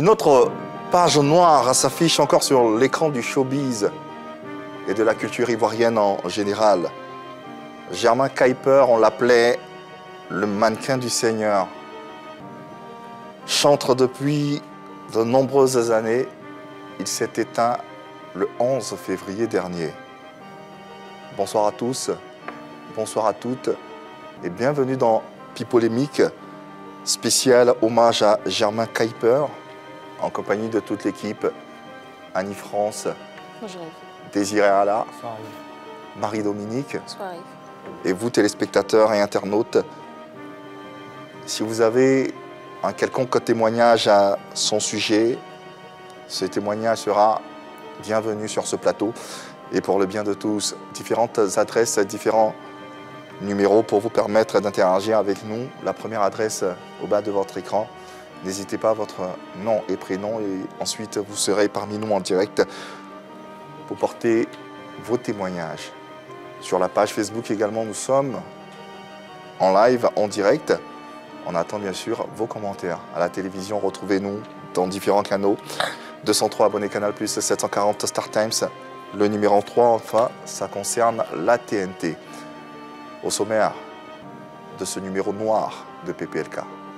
Une autre page noire s'affiche encore sur l'écran du showbiz et de la culture ivoirienne en général. Germain Kuiper, on l'appelait le mannequin du Seigneur. Chantre depuis de nombreuses années, il s'est éteint le 11 février dernier. Bonsoir à tous, bonsoir à toutes et bienvenue dans Pipolémique, spécial hommage à Germain Kuiper, en compagnie de toute l'équipe, Annie France, Désiré Allah, Marie-Dominique, et vous téléspectateurs et internautes. Si vous avez un quelconque témoignage à son sujet, ce témoignage sera bienvenu sur ce plateau. Et pour le bien de tous, différentes adresses, différents numéros pour vous permettre d'interagir avec nous. La première adresse au bas de votre écran. N'hésitez pas à votre nom et prénom et ensuite vous serez parmi nous en direct pour porter vos témoignages. Sur la page Facebook également, nous sommes en live, en direct. On attend bien sûr vos commentaires. À la télévision, retrouvez-nous dans différents canaux. 203 abonnés Canal+, 740 Star Times. Le numéro 3, enfin, ça concerne la TNT. Au sommaire de ce numéro noir de PPLK.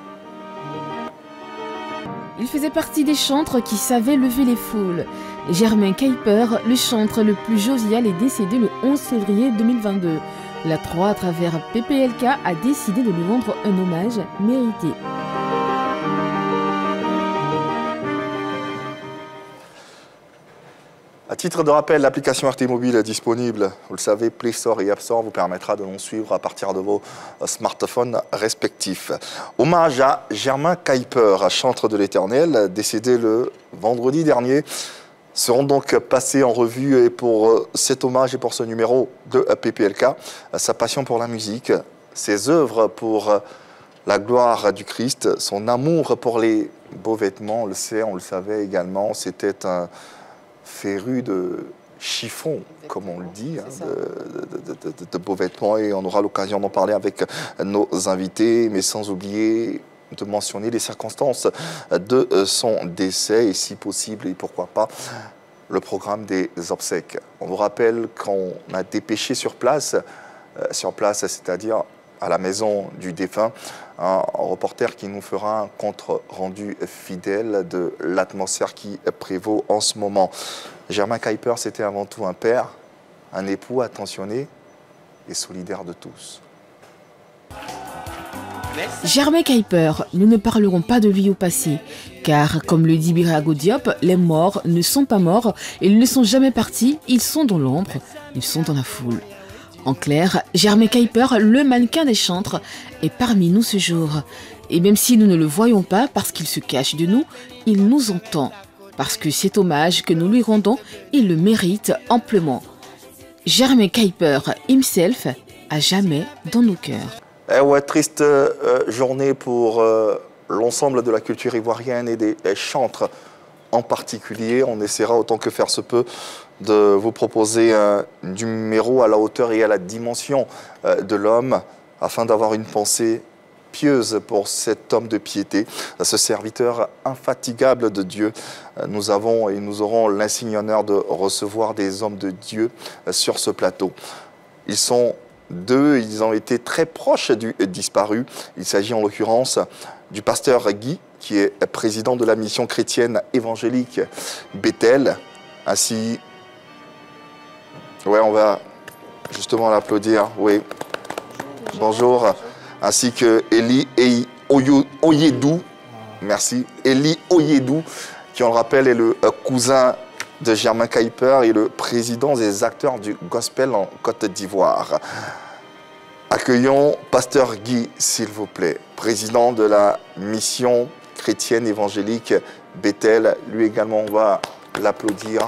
Il faisait partie des chantres qui savaient lever les foules. Germain Kuiper, le chantre le plus jovial, est décédé le 11 février 2022. La 3, à travers PPLK, a décidé de lui rendre un hommage mérité. À titre de rappel, l'application RT Mobile est disponible. Vous le savez, Play Store et App Store vous permettra de nous suivre à partir de vos smartphones respectifs. Hommage à Germain Kuiper, chantre de l'Éternel, décédé le vendredi dernier, seront donc passés en revue et pour cet hommage et pour ce numéro de PPLK, sa passion pour la musique, ses œuvres pour la gloire du Christ, son amour pour les beaux vêtements, on le sait, on le savait également, c'était un féru de chiffon, comme on le dit, hein, de beaux vêtements, et on aura l'occasion d'en parler avec nos invités, mais sans oublier de mentionner les circonstances de son décès et si possible, et pourquoi pas, le programme des obsèques. On vous rappelle qu'on a dépêché sur place, c'est-à-dire à la maison du défunt, un reporter qui nous fera un compte-rendu fidèle de l'atmosphère qui prévaut en ce moment. Germain Kuiper, c'était avant tout un père, un époux attentionné et solidaire de tous. Germain Kuiper, nous ne parlerons pas de lui au passé, car comme le dit Birago Diop, les morts ne sont pas morts, ils ne sont jamais partis, ils sont dans l'ombre, ils sont dans la foule. En clair, Germain Kuiper, le mannequin des chantres, est parmi nous ce jour. Et même si nous ne le voyons pas parce qu'il se cache de nous, il nous entend. Parce que cet hommage que nous lui rendons, il le mérite amplement. Germain Kuiper himself, à jamais dans nos cœurs. Eh ouais, triste journée pour l'ensemble de la culture ivoirienne et des chantres en particulier. On essaiera autant que faire se peut de vous proposer un numéro à la hauteur et à la dimension de l'homme afin d'avoir une pensée pieuse pour cet homme de piété, ce serviteur infatigable de Dieu. Nous avons et nous aurons l'insigne honneur de recevoir des hommes de Dieu sur ce plateau. Ils sont deux, ils ont été très proches du disparu. Il s'agit en l'occurrence du pasteur Guy, qui est président de la mission chrétienne évangélique Bethel, ainsi... Ouais, on va justement l'applaudir, oui. Bonjour. Ainsi que Eli Oyedou, merci, Eli Oyedou, qui on le rappelle est le cousin de Germain Kuiper et le président des acteurs du gospel en Côte d'Ivoire. Accueillons Pasteur Guy, s'il vous plaît, président de la mission chrétienne évangélique Bethel. Lui également, on va l'applaudir.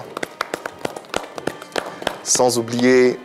Sans oublier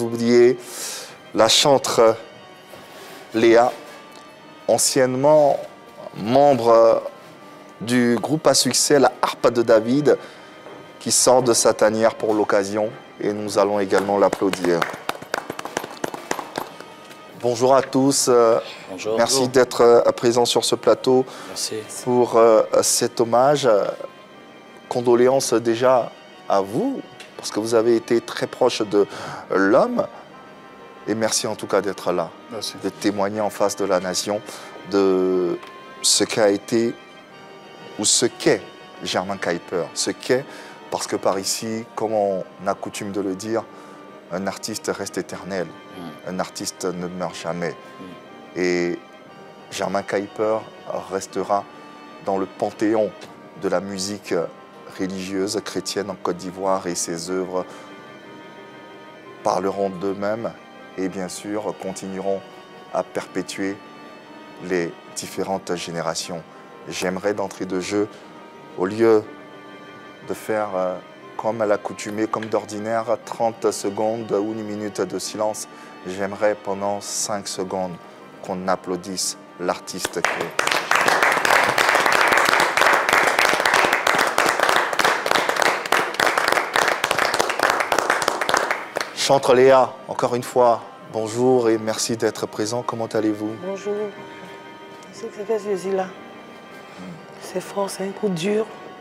la chantre Léa, anciennement membre du groupe à succès La Harpe de David, qui sort de sa tanière pour l'occasion, et nous allons également l'applaudir. Bonjour à tous. Bonjour. Merci d'être présent sur ce plateau. Merci. Pour cet hommage. Condoléances déjà à vous, parce que vous avez été très proche de l'homme. Et merci en tout cas d'être là, de témoigner en face de la nation de ce qu'a été ou ce qu'est Germain Kuiper. Ce qu'est, parce que par ici, comme on a coutume de le dire, un artiste reste éternel. Un artiste ne meurt jamais. Et Germain Kuiper restera dans le panthéon de la musique religieuse chrétienne en Côte d'Ivoire, et ses œuvres parleront d'eux-mêmes et bien sûr continueront à perpétuer les différentes générations. J'aimerais d'entrée de jeu, au lieu de faire comme à l'accoutumée, comme d'ordinaire, 30 secondes ou une minute de silence, j'aimerais pendant 5 secondes qu'on applaudisse l'artiste qui est. Chantre Léa, encore une fois, bonjour et merci d'être présent. Comment allez-vous? Bonjour. C'est que je suis là. C'est fort, c'est un coup dur.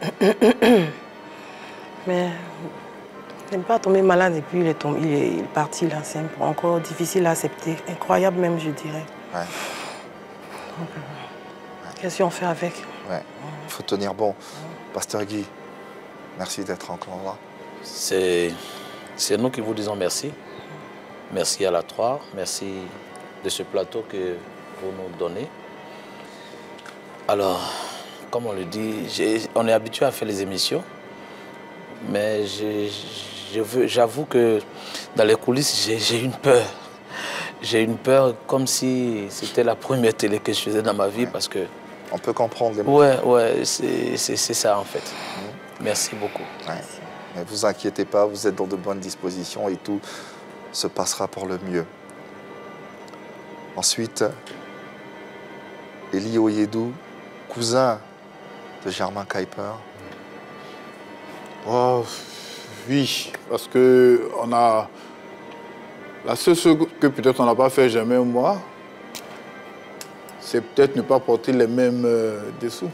Mais il n'est pas tombé malade et puis il est parti là. C'est encore difficile à accepter. Incroyable même, je dirais. Ouais. Donc, qu'est-ce qu'on fait avec? Ouais. Il faut tenir bon. Pasteur Guy, merci d'être encore là. C'est nous qui vous disons merci. Merci à la Troie, merci de ce plateau que vous nous donnez. Alors, comme on le dit, on est habitué à faire les émissions, mais j'avoue que dans les coulisses, j'ai une peur. J'ai une peur comme si c'était la première télé que je faisais dans ma vie, parce que... On peut comprendre l'émotion. Ouais, c'est ça en fait. Merci beaucoup. Ouais. Ne vous inquiétez pas, vous êtes dans de bonnes dispositions et tout se passera pour le mieux. Ensuite, Eli Oyedou, cousin de Germain Kuiper. Oh, oui, parce que on a... La seule chose que peut-être on n'a pas fait jamais, moi, c'est peut-être ne pas porter les mêmes dessous.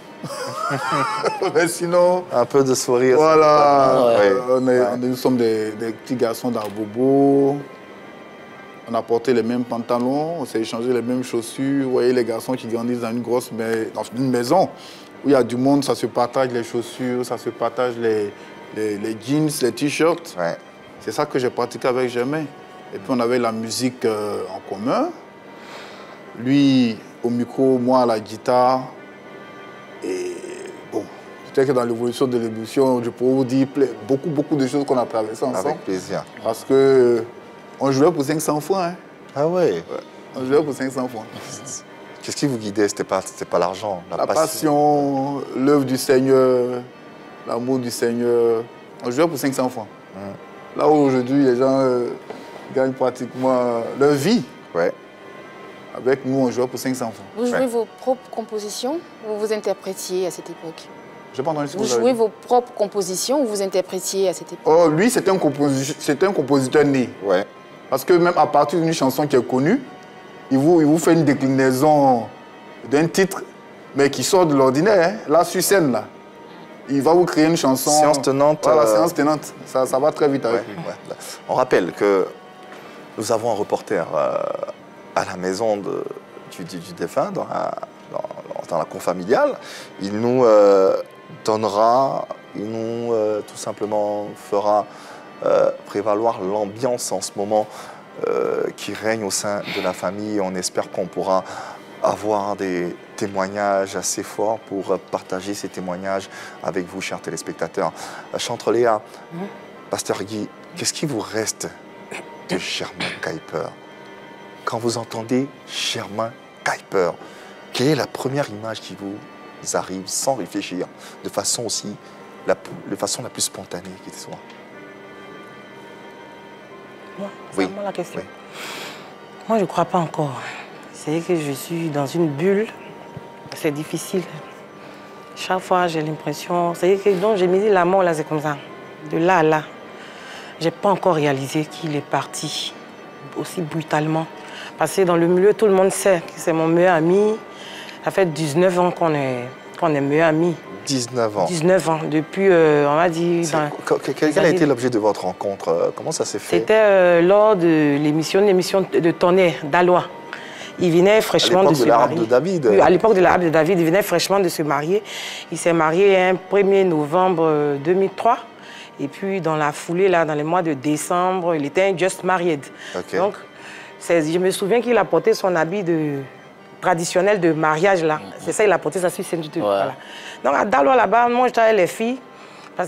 Mais sinon... Un peu de sourire. Voilà, ouais. Nous sommes des petits garçons d'Arbobo. On a porté les mêmes pantalons, on s'est échangé les mêmes chaussures. Vous voyez les garçons qui grandissent dans dans une maison où il y a du monde, ça se partage les chaussures, ça se partage les jeans, les t-shirts. Ouais. C'est ça que j'ai pratiqué avec Germain. Et puis on avait la musique en commun. Lui au micro, moi à la guitare. Et bon, peut-être que dans l'évolution de l'émission, je pourrais vous dire beaucoup de choses qu'on a traversées ensemble. Avec plaisir. Parce que on jouait pour 500 francs. Hein. Ah ouais. Ouais. On jouait pour 500 francs. Qu'est-ce qui vous guidait? C'était pas l'argent, la passion, l'œuvre du Seigneur, l'amour du Seigneur. On jouait pour 500 francs. Là où aujourd'hui, les gens gagnent pratiquement leur vie. Ouais. Avec nous, on jouait pour 500 francs. Vous jouez vos propres compositions ou vous interprétiez à cette époque? Je n'ai pas entendu ce que vous jouez vos propres compositions ou vous interprétiez à cette époque? Oh, lui, c'était un compositeur né. Ouais. Parce que même à partir d'une chanson qui est connue, il vous fait une déclinaison d'un titre, mais qui sort de l'ordinaire. Hein. Là, sur scène, là. Il va vous créer une chanson. Séance tenante. Voilà, séance tenante. Ça va très vite avec lui. Ouais. On rappelle que nous avons un reporter à la maison du défunt, dans la cour familiale. Il nous donnera, tout simplement fera prévaloir l'ambiance en ce moment qui règne au sein de la famille. On espère qu'on pourra avoir des témoignages assez forts pour partager ces témoignages avec vous, chers téléspectateurs. Chantre Léa, Pasteur Guy, qu'est-ce qui vous reste de Germain Kuiper? Quand vous entendez Germain Kuiper, quelle est la première image qui vous arrive sans réfléchir, de façon la plus spontanée qui soit? Moi, oui. C'est moi la question. Oui. Moi, je ne crois pas encore. C'est que je suis dans une bulle. C'est difficile. Chaque fois, j'ai l'impression... C'est que donc, j'ai mis la mort, là, c'est comme ça. De là à là. Je n'ai pas encore réalisé qu'il est parti aussi brutalement. Parce que dans le milieu, tout le monde sait que c'est mon meilleur ami. Ça fait 19 ans qu'on est meilleurs amis. 19 ans. 19 ans, depuis, on va dire... Quel a été l'objet de votre rencontre? Comment ça s'est fait? C'était lors de l'émission de Tonnerre, d'Alois. Il venait fraîchement de se marier. À l'époque de l'arabe de David. Oui, à l'époque de l'arabe de David, il venait fraîchement de se marier. Il s'est marié un 1er novembre 2003. Et puis, dans la foulée, là, dans les mois de décembre, il était un just married. Okay. Donc, je me souviens qu'il a porté son habit traditionnel de mariage, là. C'est ça, il a porté sa suite. Voilà. Donc, à Dalois, là-bas, moi, j'étais avec les filles. Parce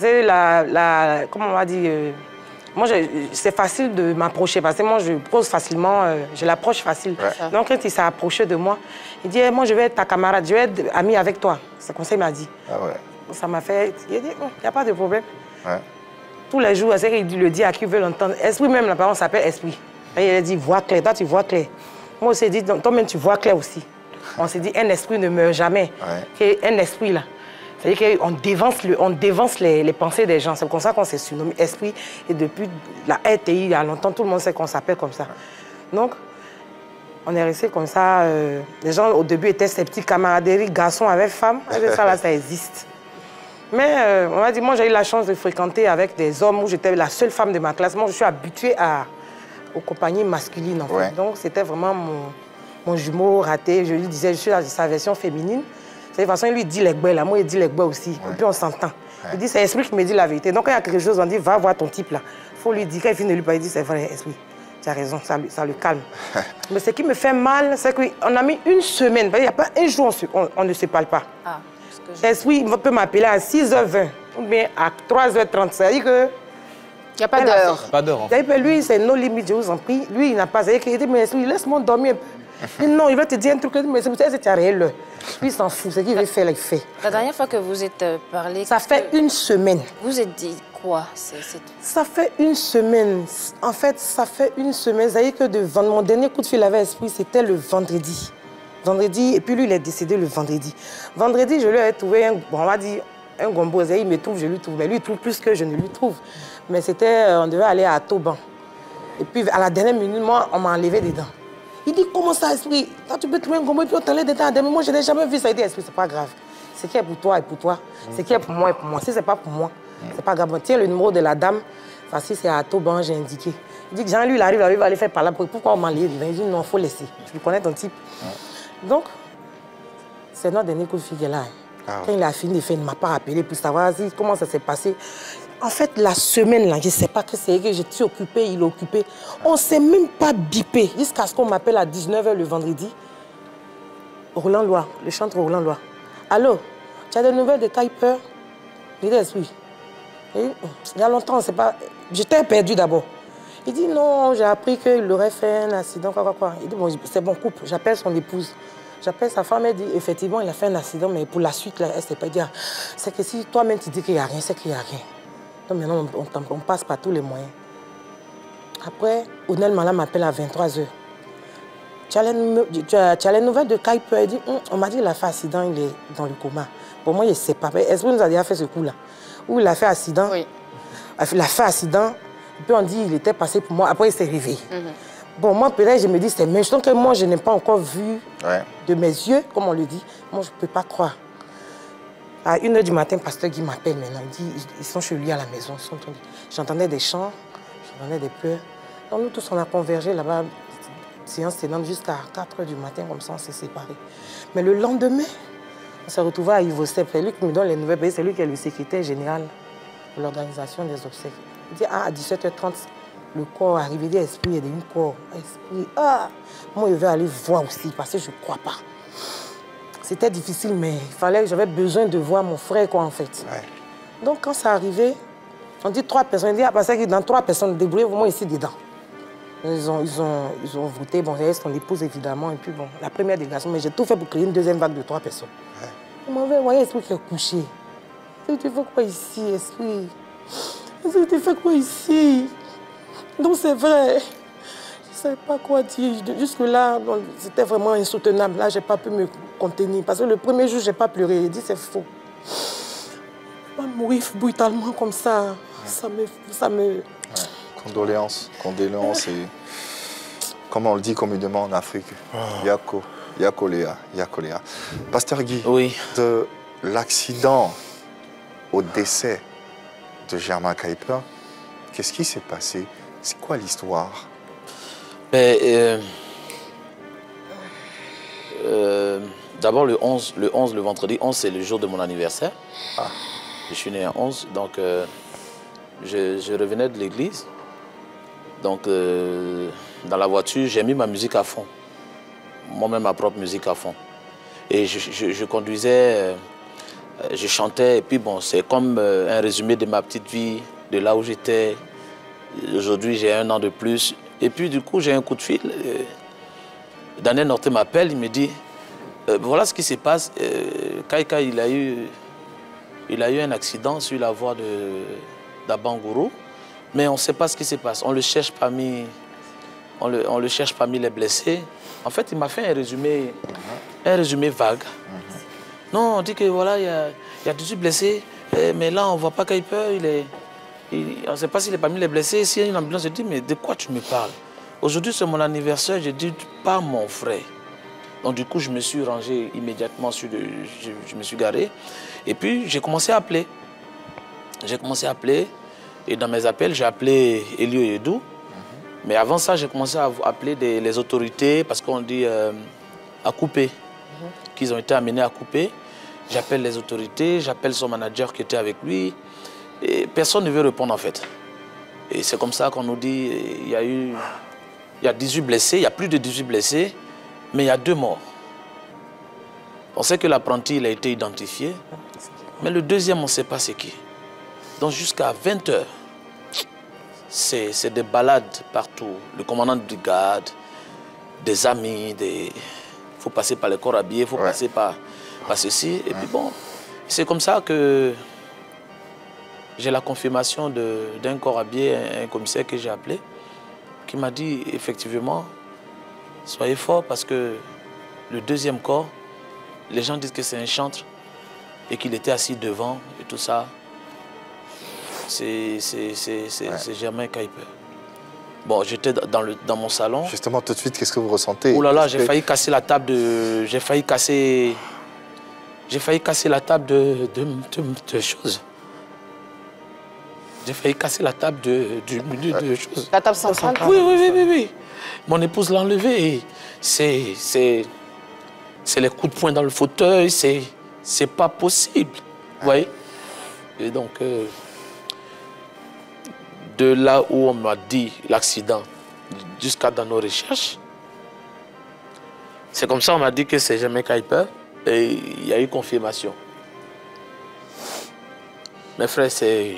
que comment on va dire... moi, c'est facile de m'approcher. Parce que moi, je pose facilement, je l'approche facile. Ouais. Donc, quand il s'est approché de moi, il dit, moi, je vais être ta camarade, je vais être ami avec toi. C'est comme ça qu'il m'a dit. Ah ouais. Ça m'a fait... Il a dit, il n'y a pas de problème. Ouais. Tous les jours, c'est qu'il le dit à qui veut l'entendre. Esprit même, la parole s'appelle Esprit. Et il a dit, vois clair. Toi, tu vois clair. Moi, on s'est dit, toi-même, tu vois clair aussi. On s'est dit, un esprit ne meurt jamais. Ouais. Un esprit, là. C'est-à-dire qu'on dévance les pensées des gens. C'est comme ça qu'on s'est surnommé Esprit. Et depuis la RTI, il y a longtemps, tout le monde sait qu'on s'appelle comme ça. Donc, on est resté comme ça. Les gens, au début, étaient sceptiques. Camaraderie, garçons avec femmes. Ça, là, ça existe. Mais on m'a dit, moi, j'ai eu la chance de fréquenter avec des hommes où j'étais la seule femme de ma classe. Moi, je suis habituée aux compagnies masculines, en fait. Ouais. Donc, c'était vraiment mon jumeau raté. Je lui disais, je suis dans sa version féminine. De toute façon, il lui dit les gbets, là. Moi, il dit les gbets aussi. Ouais. Et puis, on s'entend. Ouais. Il dit, c'est Esprit qui me dit la vérité. Donc, quand il y a quelque chose, on dit, va voir ton type, là. Il faut lui dire, quand il finit de lui parler, il dit, c'est vrai, Esprit. Tu as raison, ça le calme. Mais ce qui me fait mal, c'est qu'on a mis une semaine. Il n'y a pas un jour, on ne se parle pas. Ah. Esprit, il peut m'appeler à 6h20 ou bien à 3h30. C'est-à-dire que... Il n'y a pas d'heure. Pas d'heure. Lui, c'est nos limites, je vous en prie. Lui, il n'a pas... C'est-à-dire qu'il dit, mais Esprit, laisse-moi dormir. Non, il va te dire un truc, mais c'est tu as rien là. Lui, il s'en fout. Ce qu'il veut faire, il fait. La dernière fois que vous êtes parlé... Ça fait une semaine. Vous êtes dit quoi? Ça fait une semaine. En fait, ça fait une semaine. C'est-à-dire que mon dernier coup de fil avec Esprit, c'était le vendredi. Vendredi, et puis lui, il est décédé le vendredi. Vendredi, je lui ai trouvé on va dire, un gombo. Il me trouve, je lui trouve. Mais lui, il trouve plus que je ne lui trouve. Mais c'était, on devait aller à Toban. Et puis, à la dernière minute, moi, on m'a enlevé des dents. Il dit, comment ça, Esprit? Quand tu peux trouver un gombo et puis on t'enlève des dents à la dernière minute. Moi, je n'ai jamais vu ça. Il dit, Esprit, c'est pas grave. Ce qui est pour toi est pour toi. Ce qui est pour moi est pour moi. Si c'est pas pour moi, c'est pas grave. Tiens le numéro de la dame. Enfin, si c'est à Toban, j'ai indiqué. Il dit que Jean, lui, il arrive, il va aller faire par là. Pourquoi on m'a enlevé? Il dit, non, il faut laisser. Tu connais ton type. Donc, c'est notre dernier coup de fil là. Quand il a fini de faire, il ne m'a pas rappelé pour savoir comment ça s'est passé. En fait, la semaine, là, je ne sais pas que c'est que j'étais occupée, il est occupé. On ne s'est même pas bipé jusqu'à ce qu'on m'appelle à 19h le vendredi. Roland Loire, le chanteur Roland Loire. Allô, tu as des nouvelles de Kuiper? Il dit oui. Il y a longtemps, c'est pas... J'étais perdu d'abord. Il dit non, j'ai appris qu'il aurait fait un accident, quoi. Il dit bon, c'est bon, couple, j'appelle son épouse. J'appelle sa femme, elle dit effectivement, il a fait un accident, mais pour la suite, là, elle ne sait pas dire. C'est que si toi-même tu dis qu'il n'y a rien, c'est qu'il n'y a rien. Donc maintenant, on passe par tous les moyens. Après, Ounel Malam m'appelle à 23h. Tu as les nouvelles de Kuiper? Il dit, on m'a dit qu'il a fait accident, il est dans le coma. Pour moi, il ne sait pas. Est-ce que nous a déjà fait ce coup-là? Où il a fait accident? Oui. Il a fait accident, et puis on dit qu'il était passé pour moi. Après, il s'est réveillé. Bon, moi, peut-être, je me dis, c'est même chose que moi, je n'ai pas encore vu de mes yeux, comme on le dit. Moi, je ne peux pas croire. À 1h du matin, pasteur Guy m'appelle maintenant. Il dit, ils sont chez lui à la maison. J'entendais des chants, j'entendais des pleurs. Donc, nous tous, on a convergé là-bas, séance tenante jusqu'à 4h du matin, comme ça, on s'est séparés. Mais le lendemain, on s'est retrouvés à Ivosep. C'est lui qui me donne les nouvelles. C'est lui qui est le secrétaire général de l'organisation des obsèques. Il dit, à 17h30, le corps arrivé, il dit, Esprit, il y a une corps. Esprit, moi, je vais aller voir aussi, parce que je ne crois pas. C'était difficile, mais j'avais besoin de voir mon frère, quoi, en fait. Ouais. Donc, quand ça arrivait, on dit 3 personnes. On dit, parce que dans 3 personnes, débrouillez-vous, moi, ici, dedans. Ils ont voté, bon, j'ai son épouse, évidemment, et puis, bon, la première délégation, mais j'ai tout fait pour créer une deuxième vague de 3 personnes. Ouais. Ils m'ont dit, voyez, Esprit qui est couché. Tu fais quoi ici, Esprit? Tu fais quoi ici? Donc, c'est vrai. Je ne sais pas quoi dire. Jusque-là, c'était vraiment insoutenable. Là, je n'ai pas pu me contenir. Parce que le premier jour, je n'ai pas pleuré. J'ai dit, c'est faux. Je ne vais pas mourir brutalement comme ça. Ouais. Ça me... Ouais. Condoléances. comme on le dit communément en Afrique, Yakolea. Pasteur Guy, Oui. de l'accident au décès de Germain Kuiper, qu'est-ce qui s'est passé? C'est quoi l'histoire? D'abord le vendredi 11, c'est le jour de mon anniversaire. Ah. Je suis né en 11, donc je revenais de l'église. Donc dans la voiture, j'ai mis ma musique à fond. Moi-même ma propre musique à fond. Et je conduisais, je chantais, et puis bon, c'est comme un résumé de ma petite vie, de là où j'étais. Aujourd'hui, j'ai 1 an de plus. Et puis du coup, j'ai un coup de fil. Daniel Norté m'appelle, il me dit, voilà ce qui se passe. Kaika, il a eu un accident sur la voie d'Abangourou, mais on ne sait pas ce qui se passe. On le cherche parmi les blessés. En fait, il m'a fait un résumé vague. Non, on dit que voilà, il y a 18 blessés, mais là, on ne voit pas Kuiper, on ne sait pas s'il est parmi les blessés. S'il y a une ambulance, je dis, mais de quoi tu me parles? Aujourd'hui, c'est mon anniversaire, je dis, pas mon frère. Donc du coup, je me suis rangé immédiatement, je me suis garé. Et puis, j'ai commencé à appeler. Et dans mes appels, j'ai appelé Elio Yedou. Mais avant ça, j'ai commencé à appeler les autorités, parce qu'on dit à couper, qu'ils ont été amenés à couper. J'appelle les autorités, j'appelle son manager qui était avec lui. Et personne ne veut répondre en fait. Et c'est comme ça qu'on nous dit, il y a 18 blessés, il y a plus de 18 blessés, mais il y a 2 morts. On sait que l'apprenti, il a été identifié, mais le deuxième, on ne sait pas c'est qui. Donc jusqu'à 20 h, c'est des balades partout. Le commandant de brigade, des amis, il faut passer par les corps habillés, il faut passer par ceci. Et puis bon, c'est comme ça que j'ai la confirmation d'un corps habillé, un commissaire que j'ai appelé, qui m'a dit effectivement, soyez forts parce que le deuxième corps, les gens disent que c'est un chantre et qu'il était assis devant et tout ça. C'est Germain Kuiper. Bon, j'étais dans mon salon. Justement, tout de suite, qu'est-ce que vous ressentez? Oh là là, j'ai failli casser la table de... J'ai failli casser la table de choses. J'ai failli casser la table de choses. La table centrale? Oui. Mon épouse l'a enlevée. C'est les coups de poing dans le fauteuil. C'est pas possible. Vous voyez? Et donc, de là où on m'a dit l'accident jusqu'à dans nos recherches, c'est comme ça on m'a dit que c'est Germain Kuiper et il y a eu confirmation. Mes frères, c'est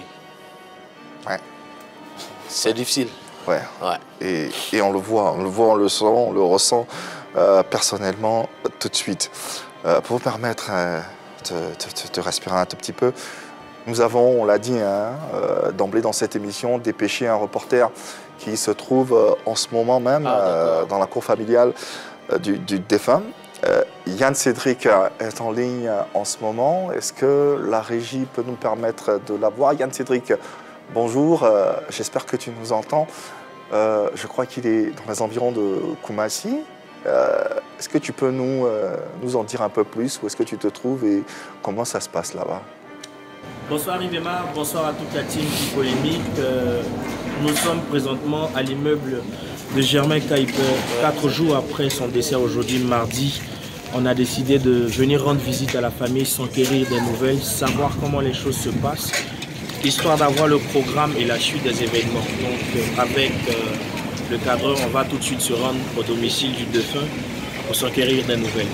difficile. Ouais. Et on le voit, on le sent, on le ressent personnellement tout de suite. Pour vous permettre de respirer un tout petit peu, nous avons, on l'a dit d'emblée dans cette émission, dépêché un reporter qui se trouve en ce moment même dans la cour familiale du défunt. Yann Cédric est en ligne en ce moment. Est-ce que la régie peut nous permettre de la voir? Yann Cédric, bonjour, j'espère que tu nous entends. Je crois qu'il est dans les environs de Koumassi. Est-ce que tu peux nous en dire un peu plus? Où est-ce que tu te trouves et comment ça se passe là-bas? Bonsoir Yvema, bonsoir à toute la team du Polémique. Nous sommes présentement à l'immeuble de Germain Kuiper. 4 jours après son décès aujourd'hui, mardi, on a décidé de venir rendre visite à la famille, s'enquérir des nouvelles, savoir comment les choses se passent, histoire d'avoir le programme et la suite des événements. Donc avec le cadreur, on va tout de suite se rendre au domicile du défunt pour s'enquérir des nouvelles.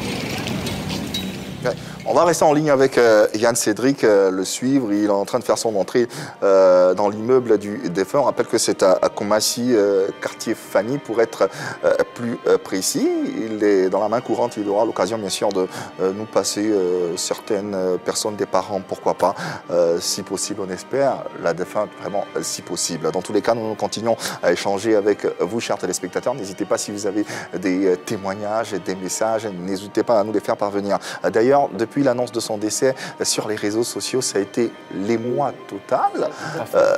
On va rester en ligne avec Yann Cédric, le suivre. Il est en train de faire son entrée dans l'immeuble du défunt. On rappelle que c'est à Koumassi, quartier Fanny, pour être plus précis. Il est dans la main courante. Il aura l'occasion, bien sûr, de nous passer certaines personnes, des parents, pourquoi pas, si possible, on espère, la défunte, vraiment, si possible. Dans tous les cas, nous continuons à échanger avec vous, chers téléspectateurs. N'hésitez pas, si vous avez des témoignages, des messages, n'hésitez pas à nous les faire parvenir. D'ailleurs, depuis l'annonce de son décès sur les réseaux sociaux, ça a été l'émoi total.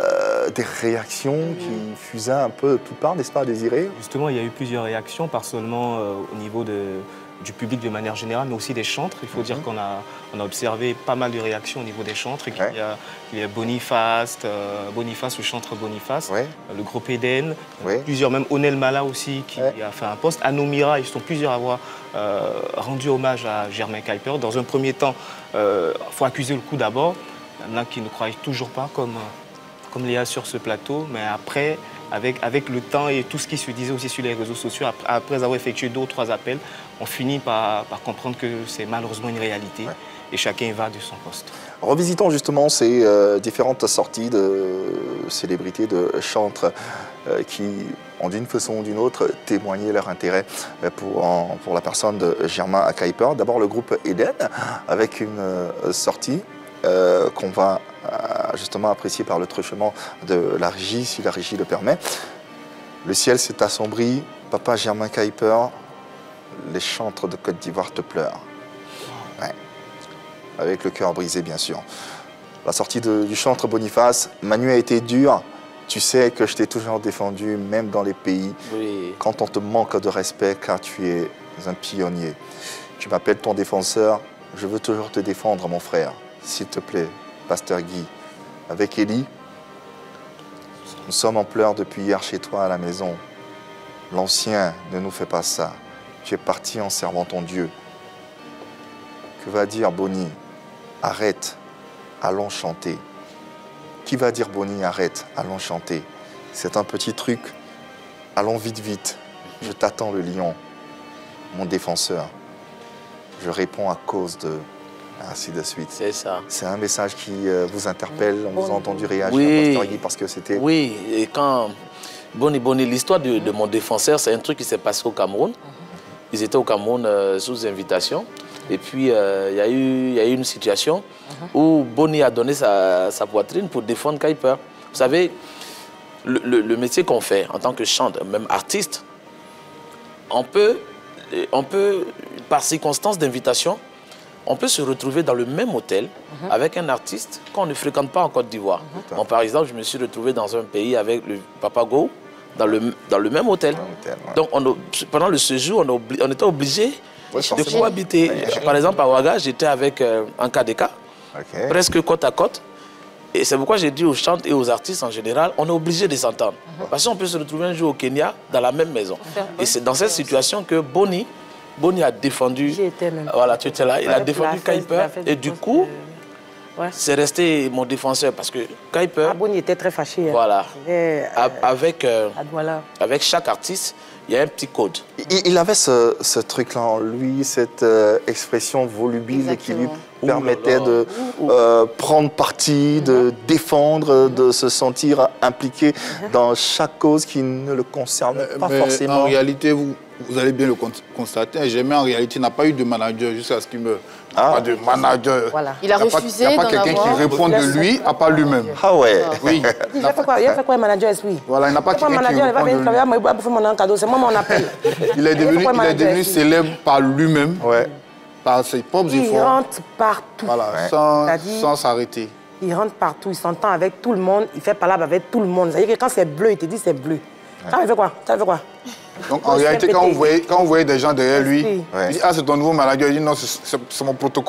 des réactions qui fusaient un peu de toutes parts, n'est-ce pas, Désiré? Justement, il y a eu plusieurs réactions, pas seulement au niveau du public de manière générale, mais aussi des chantres. Il faut dire qu'on a observé pas mal de réactions au niveau des chantres. Il y a Boniface, le chantre Boniface, le groupe Eden, plusieurs, même Onel Mala aussi, qui a fait un post. Anomira, ils sont plusieurs à avoir rendu hommage à Germain Kuiper. Dans un premier temps, il faut accuser le coup d'abord. Il y en a qui ne croient toujours pas, comme Léa sur ce plateau, mais après, avec le temps et tout ce qui se disait aussi sur les réseaux sociaux, après avoir effectué 2 ou 3 appels, on finit par comprendre que c'est malheureusement une réalité et chacun va de son poste. Revisitons justement ces différentes sorties de célébrités, de chantres qui ont d'une façon ou d'une autre témoigné leur intérêt pour la personne de Germain Kuiper. D'abord le groupe Eden avec une sortie qu'on va justement apprécier par le truchement de la régie, si la régie le permet. Le ciel s'est assombri, papa Germain Kuiper, les chantres de Côte d'Ivoire te pleurent. Ouais. Avec le cœur brisé, bien sûr. La sortie du chantre Boniface, Manu a été dur. Tu sais que je t'ai toujours défendu, même dans les pays, quand on te manque de respect, car tu es un pionnier. Tu m'appelles ton défenseur, je veux toujours te défendre, mon frère. S'il te plaît, Pasteur Guy. Avec Élie, nous sommes en pleurs depuis hier chez toi à la maison. L'ancien ne nous fait pas ça. Tu es parti en servant ton Dieu. Que va dire Bonnie? Arrête, allons chanter. Qui va dire Bonnie? Arrête, allons chanter. C'est un petit truc. Allons vite, vite. Je t'attends le lion, mon défenseur. Je réponds à cause de... Ainsi de suite. C'est ça. C'est un message qui vous interpelle. On vous a entendu réagir, Pasteur Guy, parce que c'était... Oui, et quand... Bonnie, l'histoire de mon défenseur, c'est un truc qui s'est passé au Cameroun. Ils étaient au Cameroun sous invitation. Et puis, il y a eu une situation où Bonnie a donné sa poitrine pour défendre Kuiper. Vous savez, le métier qu'on fait en tant que chanteur, même artiste, on peut par circonstance d'invitation, on peut se retrouver dans le même hôtel avec un artiste qu'on ne fréquente pas en Côte d'Ivoire. Par exemple, je me suis retrouvé dans un pays avec le Papa Go, dans le même hôtel. Donc, pendant le séjour, on était obligé de cohabiter. Par exemple, à Ouaga, j'étais avec un KDK, presque côte à côte. Et c'est pourquoi j'ai dit aux chanteurs et aux artistes en général, on est obligé de s'entendre. Parce qu'on peut se retrouver un jour au Kenya, dans la même maison. Et c'est dans cette situation que Bonnie a défendu, voilà, tu étais là, il a défendu Kuiper et du coup, c'est resté mon défenseur parce que Kuiper... Bonnie était très fâché. Voilà, avec chaque artiste, il y a un petit code. Il avait ce truc-là en lui, cette expression volubile qui lui permettait de prendre parti, de défendre, de se sentir impliqué dans chaque cause qui ne le concerne pas forcément. En réalité, vous allez bien le constater, Germain en réalité n'a pas eu de manager jusqu'à ce qu'il me... Pas de manager. Voilà. Il a refusé d'en avoir. Il n'y a pas quelqu'un qui répond de lui, à part lui-même. Ah ouais. Oui. Il a fait quoi un manager esprit? Voilà, il n'a pas quelqu'un qui répond de lui. C'est moi mon appel. Il est devenu célèbre par lui-même, par ses propres efforts. Il rentre partout. Voilà, sans s'arrêter. Il rentre partout, il s'entend avec tout le monde, il fait palabre avec tout le monde. C'est-à-dire que quand c'est bleu, il te dit c'est bleu. Ça fait quoi? Ça fait quoi? Donc en réalité, quand vous voyez des gens derrière lui, il dit « Ah, c'est ton nouveau manager », il dit « Non, c'est mon protocole. »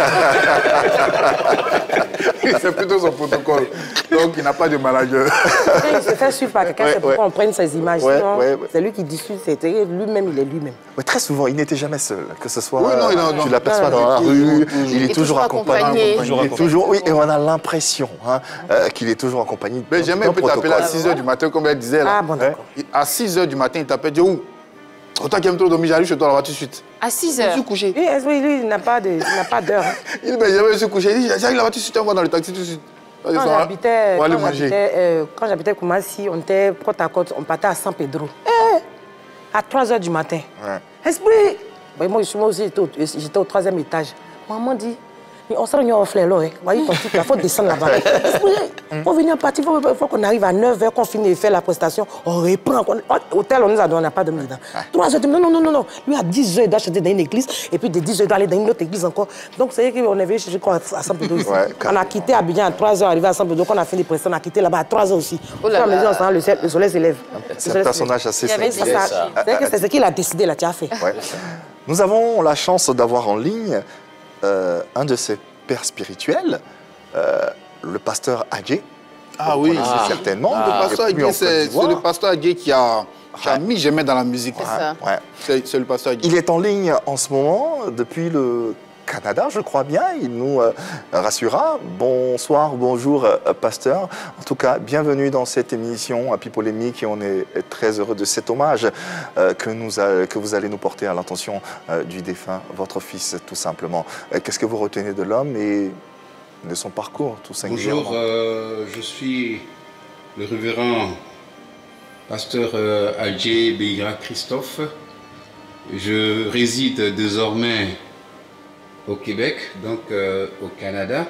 C'est plutôt son protocole. Donc il n'a pas de manager. Il se fait suivre par quelqu'un, c'est pourquoi on prenne ses images. C'est lui qui diffuse, lui-même, il est lui-même. Très souvent, il n'était jamais seul, que ce soit... Tu l'aperçois dans la rue, il est toujours accompagné. Oui, et on a l'impression qu'il est toujours accompagné. Mais jamais peut t'appeler à 6 h du matin, comme elle disait là. Ah bon, d'accord. À 6 h du matin, il t'appelle, dit où? Autant qu'il aime trop dormir, j'arrive chez toi là-bas tout de suite. À 6 h? Je suis couché. Oui, lui, il n'a pas d'heure. Il dit, mais jamais je suis couché. Il dit, j'arrive là-bas tout de suite, on va dans le taxi tout de suite. Quand j'habitais Koumassi, on était côte à côte, on partait à San Pedro. À 3 h du matin. Esprit! Moi aussi, j'étais au 3e étage. Maman dit, On se réunit au fleur, là. Voyez ton truc, il faut descendre là-bas. Pour venir partir, il faut qu'on arrive à 9h, qu'on finisse de faire la prestation. On reprend. Hôtel, on nous a donné, on n'a pas de dedans. 3h, non. Lui, à 10h, il doit chanter dans une église. Et puis, de 10h, il doit aller dans une autre église encore. Donc, c'est qu'on est venu chercher à Saint-Pédro ici. On a quitté Abidjan à 3h, arrivé à Saint-Pédro. Quand on a fini la prestation, on a quitté là-bas à 3h aussi. Au fur et à mesure, le soleil s'élève. C'est un personnage assez singulier. C'est ce qu'il a décidé, là, tu as fait. Nous avons la chance d'avoir en ligne un de ses pères spirituels, le pasteur Adjé. Ah oui, certainement. Le pasteur Adjé, c'est le pasteur Adjé qui a mis Germain dans la musique. C'est le pasteur Adjé. Il est en ligne en ce moment depuis le Canada, je crois bien. Il nous rassurera. Bonsoir, bonjour, pasteur. En tout cas, bienvenue dans cette émission Happy Polémique et on est très heureux de cet hommage que vous allez nous porter à l'intention du défunt, votre fils, tout simplement. Qu'est-ce que vous retenez de l'homme et de son parcours, tout singulièrement? Bonjour, je suis le révérend pasteur Adjé Beira Christophe. Je réside désormais au Québec, donc au Canada.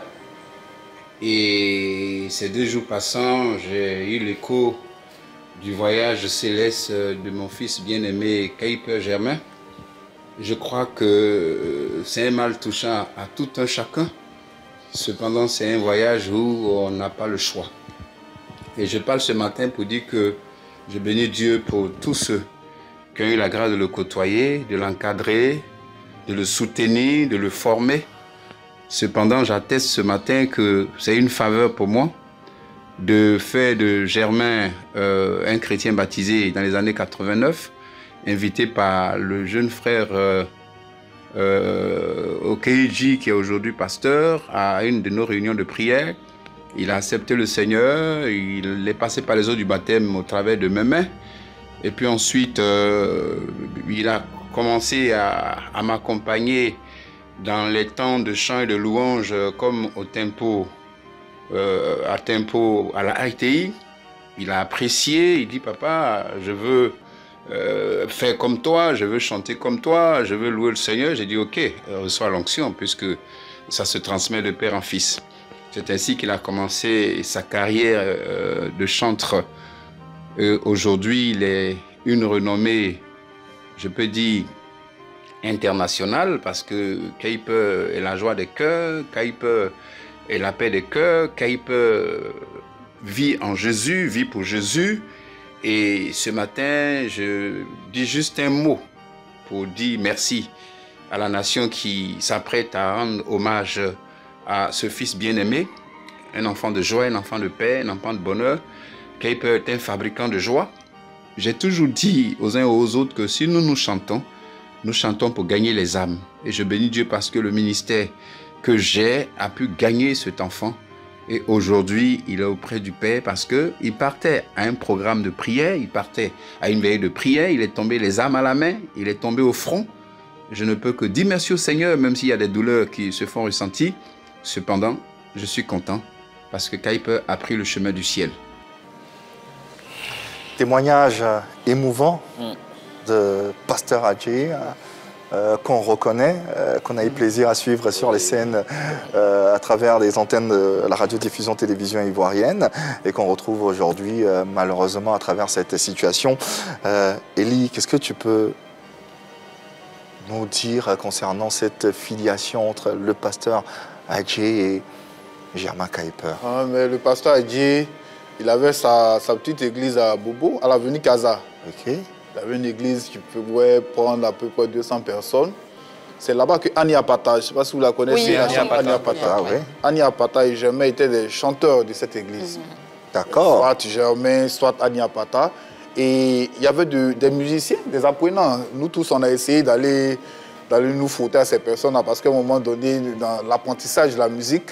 Et ces 2 jours passants, j'ai eu l'écho du voyage céleste de mon fils bien-aimé Kuyper Germain. Je crois que c'est un mal touchant à tout un chacun. Cependant, c'est un voyage où on n'a pas le choix. Et je parle ce matin pour dire que je bénis Dieu pour tous ceux qui ont eu la grâce de le côtoyer, de l'encadrer, de le soutenir, de le former. Cependant, j'atteste ce matin que c'est une faveur pour moi de faire de Germain un chrétien baptisé dans les années 89, invité par le jeune frère Okeiji, qui est aujourd'hui pasteur, à une de nos réunions de prière. Il a accepté le Seigneur, il est passé par les eaux du baptême au travers de mes mains. Et puis ensuite, il a commencé à m'accompagner dans les temps de chant et de louange comme au tempo, à la ITI. Il a apprécié, il dit « Papa, je veux faire comme toi, je veux chanter comme toi, je veux louer le Seigneur. » J'ai dit « Ok, reçois l'onction puisque ça se transmet de père en fils. » C'est ainsi qu'il a commencé sa carrière de chanteur. Aujourd'hui, il est une renommée, je peux dire, internationale, parce que Kuyper est la joie des cœurs, Kuyper est la paix des cœurs, Kuyper vit en Jésus, vit pour Jésus. Et ce matin, je dis juste un mot pour dire merci à la nation qui s'apprête à rendre hommage à ce fils bien-aimé, un enfant de joie, un enfant de paix, un enfant de bonheur. Kuyper est un fabricant de joie. J'ai toujours dit aux uns et aux autres que si nous chantons pour gagner les âmes. Et je bénis Dieu parce que le ministère que j'ai a pu gagner cet enfant. Et aujourd'hui, il est auprès du Père parce qu'il partait à un programme de prière, il partait à une veille de prière, il est tombé les âmes à la main, il est tombé au front. Je ne peux que dire merci au Seigneur, même s'il y a des douleurs qui se font ressentir. Cependant, je suis content parce que Kuyper a pris le chemin du ciel. Témoignage émouvant de pasteur Adjé, qu'on reconnaît, qu'on a eu plaisir à suivre sur les scènes à travers les antennes de la radiodiffusion télévision ivoirienne et qu'on retrouve aujourd'hui malheureusement à travers cette situation. Élie, qu'est-ce que tu peux nous dire concernant cette filiation entre le pasteur Adjé et Germain Kuyper? Mais le pasteur Adjé, il avait sa petite église à Bobo, à l'avenue Casa. Okay. Il avait une église qui pouvait prendre à peu près 200 personnes. C'est là-bas que Annie Apata, je ne sais pas si vous la connaissez, oui, Annie Apata. Oui. Annie Apata et Germain étaient des chanteurs de cette église. D'accord. Soit Germain, soit Annie Apata. Et il y avait des musiciens, des apprenants. Nous tous, on a essayé d'aller nous frotter à ces personnes-là parce qu'à un moment donné, dans l'apprentissage de la musique,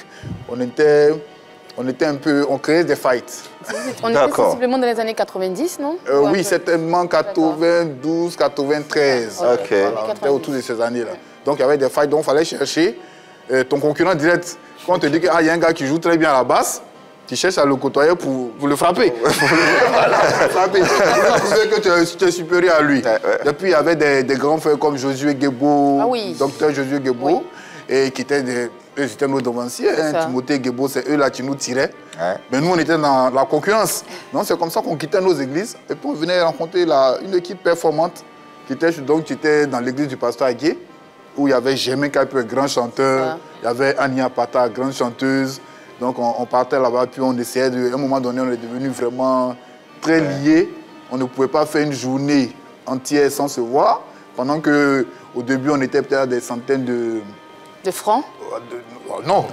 on créait des fights. On était sensiblement dans les années 90, non? Oui, certainement 92, 93. Ok. Voilà, on était autour de ces années-là. Donc il y avait des fights, donc il fallait chercher ton concurrent direct. Quand on te dit qu'il y a un gars qui joue très bien à la basse, tu cherches à le côtoyer pour le frapper. Voilà, frapper. Que tu es supérieur à lui. Et puis il y avait des grands frères comme Josué Guébo, docteur Josué Guébo, et qui étaient eux, c'était nos devanciers. Timothée, Guébo, c'est eux là qui nous tiraient. Mais nous, on était dans la concurrence. Donc, c'est comme ça qu'on quittait nos églises. Et puis, on venait rencontrer une équipe performante qui était dans l'église du pasteur Agué, où il y avait Germain Kuiper, grand chanteur. Il y avait Ania Pata, grande chanteuse. Donc, on partait là-bas, puis on essayait de... À un moment donné, on est devenus vraiment très liés. On ne pouvait pas faire une journée entière sans se voir. Pendant qu'au début, on était peut-être à des centaines de... De francs? Non.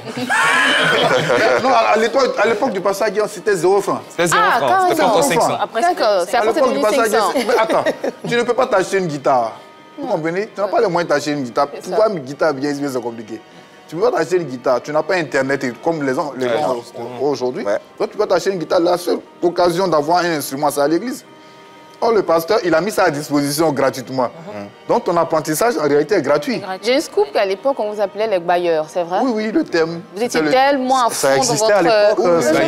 Non, à l'époque du passage, c'était 0 francs. C'était 0 francs, c'était 500. D'accord, c'est à partir de 1500. Attends, tu ne peux pas t'acheter une guitare. Vous comprenez? Tu n'as pas les moyens de t'acheter une guitare. Pouvoir une guitare bien, c'est compliqué. Tu peux pas t'acheter une guitare, tu n'as pas Internet comme les gens aujourd'hui. Donc tu peux t'acheter une guitare. La seule occasion d'avoir un instrument, c'est à l'église. Or, le pasteur, il a mis ça à disposition gratuitement. Donc ton apprentissage, en réalité, est gratuit. J'ai un scoop qu'à l'époque, on vous appelait les bailleurs, c'est vrai? Oui, le thème. Vous étiez tellement à fond dans votre... Ça existait à l'époque,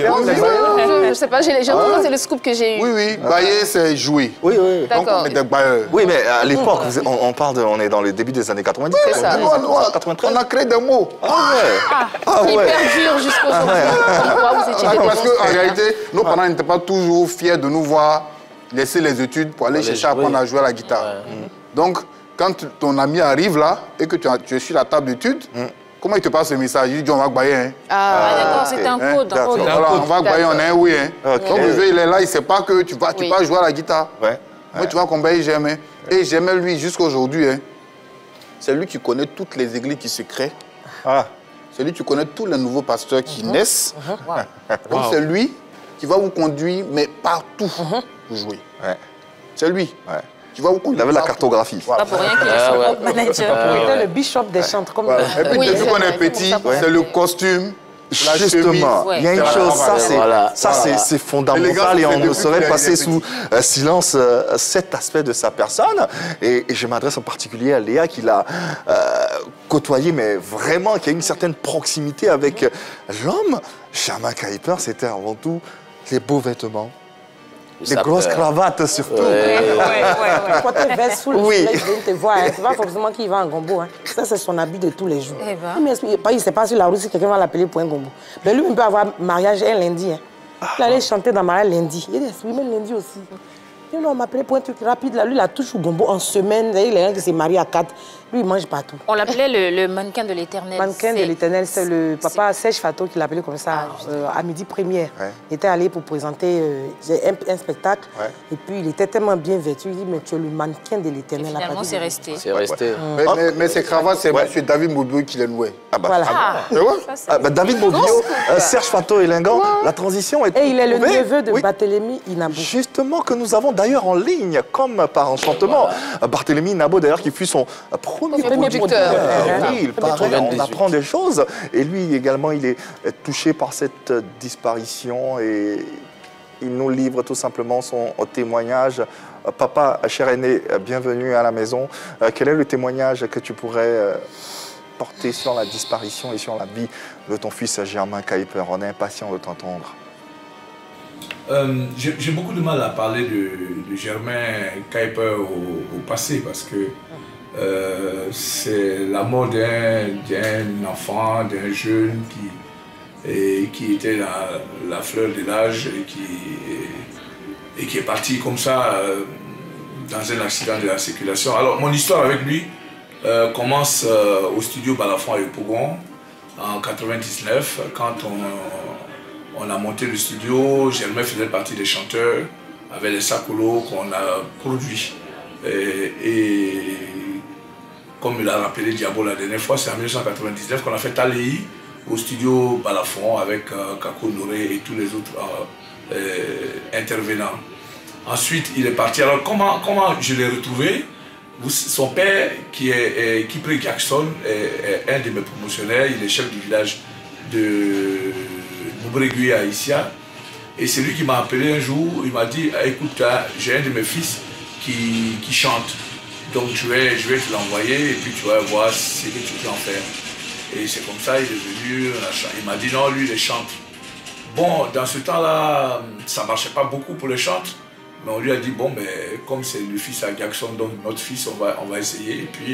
je ne sais pas, c'est le scoop que j'ai eu. Oui, bailler, c'est jouer. Oui. Donc on était bailleurs. Oui, mais à l'époque, on est dans le début des années 90. C'est ça. 93. On a créé des mots. Qui perdurent jusqu'aujourd'hui. Pourquoi vous étiez des Parce qu'en réalité, nos parents n'étaient pas toujours fiers de nous voir laisser les études pour aller chercher à apprendre à jouer à la guitare. Donc, quand ton ami arrive là et que tu es sur la table d'études, comment il te passe ce message? Il dit on va bailler. D'accord, c'est un code. On va bailler, on a un oui. Donc le vieux, il est là, il ne sait pas que tu vas jouer à la guitare. Moi, tu vois qu'on baille Germain. Et Germain, lui, jusqu'à aujourd'hui, c'est lui qui connaît toutes les églises qui se créent. C'est lui qui connaît tous les nouveaux pasteurs qui naissent. Donc c'est lui qui va vous conduire, mais partout pour jouer. C'est lui. Tu vas vous conduire. Il avait la cartographie. Pas pour rien qu'il est son manager. Il était le bishop des chantres. Comme Et puis depuis qu'on est petit, c'est le costume. Justement, il y a une chose, c'est fondamental et on ne saurait passer sous silence cet aspect de sa personne. Et je m'adresse en particulier à Léa qui l'a côtoyé, mais vraiment qui a une certaine proximité avec l'homme. Germain Kuiper, c'était avant tout les beaux vêtements. Les grosses cravates surtout. Quand tu vas sous le soleil, tu viens te voir. C'est pas forcément qu'il va en gombo. Ça, c'est son habit de tous les jours. Il ne sait pas sur la route si quelqu'un va l'appeler pour un gombo. Mais lui, il peut avoir mariage un lundi. Il allait chanter dans mariage lundi. Il dit, oui, mais lundi aussi. On m'appelait pour un truc rapide. Là, lui, il a touché au gombo en semaine. Il est un qui s'est marié à 4. Lui, il mange partout. On l'appelait le mannequin de l'Éternel. Mannequin de l'Éternel, c'est le papa Serge Fato qui l'appelait comme ça, à midi première. Il était allé pour présenter un spectacle. Et puis, il était tellement bien vêtu. Il dit, mais tu es le mannequin de l'Éternel. Finalement, c'est resté. C'est resté. Mais ces cravates, c'est M. David Mobio qui les nouait. David Mobio, Serge Fato et Lingan, la transition est... Et il est le neveu de Barthélemy Inabo. Justement, que nous avons d'ailleurs en ligne, comme par enchantement. Barthélemy Inabo, d'ailleurs, qui fut son premier producteur. Oui, il paraît, on apprend des choses. Et lui également, il est touché par cette disparition et il nous livre tout simplement son témoignage. Papa, cher aîné, bienvenue à la maison. Quel est le témoignage que tu pourrais porter sur la disparition et sur la vie de ton fils Germain Kuiper? On est impatient de t'entendre. J'ai beaucoup de mal à parler de Germain Kuiper au passé parce que c'est la mort d'un enfant, d'un jeune qui était la fleur de l'âge et qui est parti comme ça dans un accident de la circulation. Alors mon histoire avec lui commence au studio Balafon à Yopougon en 99 quand on a monté le studio. Germain faisait partie des chanteurs avec les sacolos qu'on a produits. Et comme il a rappelé Diabo la dernière fois, c'est en 1999 qu'on a fait Taléi au studio Balafon avec Kako Noré et tous les autres intervenants. Ensuite, il est parti. Alors, comment je l'ai retrouvé? Son père, qui Kipré Jackson, est un de mes promotionnaires. Il est chef du village de Boubregui à Issia. Et c'est lui qui m'a appelé un jour. Il m'a dit, écoute, j'ai un de mes fils qui chante. Donc je vais te l'envoyer et puis tu vas voir ce que tu peux en faire. Et c'est comme ça, il est venu, il m'a dit non, lui il chante. Bon, dans ce temps-là, ça ne marchait pas beaucoup pour les chantes. Mais on lui a dit, bon, mais comme c'est le fils à Jackson, donc notre fils, on va essayer. Et puis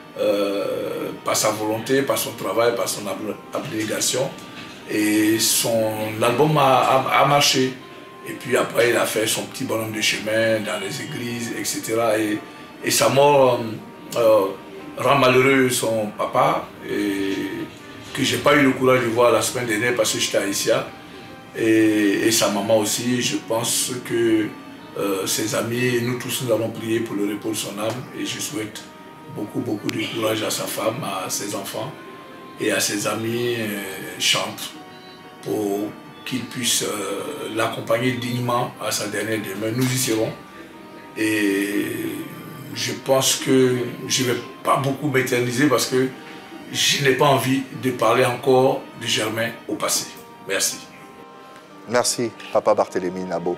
par sa volonté, par son travail, par son abnégation. Et l'album a marché. Et puis après, il a fait son petit bonhomme de chemin dans les églises, etc. Et sa mort rend malheureux son papa, que je n'ai pas eu le courage de voir la semaine dernière parce que j'étais à Issia. Et sa maman aussi. Je pense que ses amis, nous tous, nous allons prier pour le repos de son âme. Et je souhaite beaucoup de courage à sa femme, à ses enfants et à ses amis chantres pour qu'ils puissent l'accompagner dignement à sa dernière demeure. Nous y serons. Et je pense que je ne vais pas beaucoup m'éterniser parce que je n'ai pas envie de parler encore de Germain au passé. Merci. Merci, Papa Barthélémy Nabo.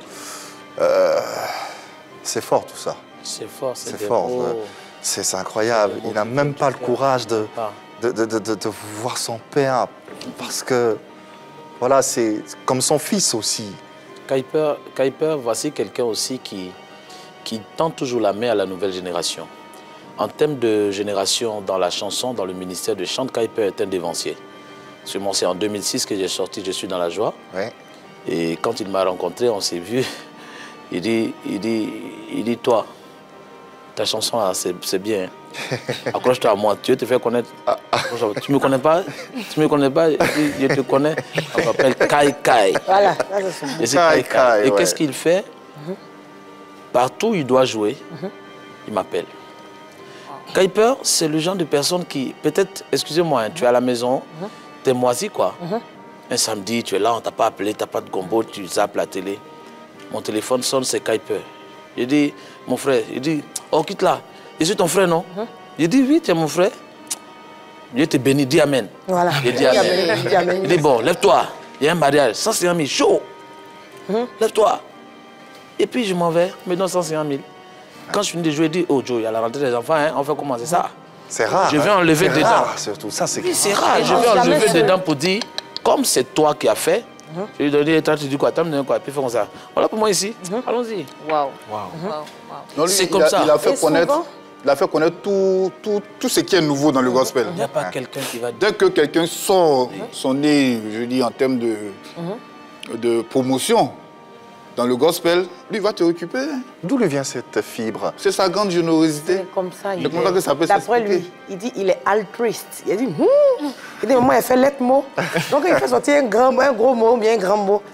C'est fort tout ça. C'est fort, c'est fort. C'est incroyable. Il n'a même pas le courage de voir son père parce que, voilà, c'est comme son fils aussi. Kuiper, voici quelqu'un aussi qui tend toujours la main à la nouvelle génération. En termes de génération dans la chanson, dans le ministère de chant, Kuiper est un dévancier. C'est en 2006 que j'ai sorti « Je suis dans la joie ». Ouais. Et quand il m'a rencontré, on s'est vu. Il dit, toi, ta chanson là, c'est bien. Accroche-toi à moi, tu veux te faire connaître. Tu me connais pas? Tu me connais pas? Je te connais. On m'appelle Kai. Voilà, et c'est Kai. Et qu'est-ce qu'il fait? Partout où il doit jouer, il m'appelle. Kuiper, c'est le genre de personne qui, peut-être, excusez-moi, tu es à la maison, t'es moisi quoi. Un samedi, tu es là, on t'a pas appelé, t'as pas de gombo, tu zappes la télé. Mon téléphone sonne, c'est Kuiper. Je dis, mon frère, il dit, oh, quitte là. Je suis ton frère, non? Je dis, oui, tu es mon frère. Dieu te bénit, dis Amen. Voilà. Je dis Amen. Il dit, bon, lève-toi. Il y a un mariage, 150 000, chaud. Lève-toi. Et puis je m'en vais, me donne 150 000. Quand je finis de jouer, je dis, oh Joe, il y a la rentrée des enfants, hein, on fait comment, c'est ça? C'est rare. Je vais enlever des dents. Surtout ça, c'est oui, c'est rare. Je vais enlever des dents pour dire, comme c'est toi qui as fait, je lui donne, tu dis quoi, tu me donnes quoi, puis fais comme ça. Voilà pour moi ici, allons-y. Waouh. C'est comme ça. Il a fait connaître tout ce qui est nouveau dans le gospel. Il n'y a pas quelqu'un qui va dire. Dès que quelqu'un sort son nez, je dis en termes de promotion dans le gospel, lui va te récupérer. D'où lui vient cette fibre? C'est sa grande générosité. C'est comme ça. D'après lui, il dit il est altruiste. Il dit, maman, elle fait lettre mot. Donc il fait sortir un gros mot, bien un grand mot.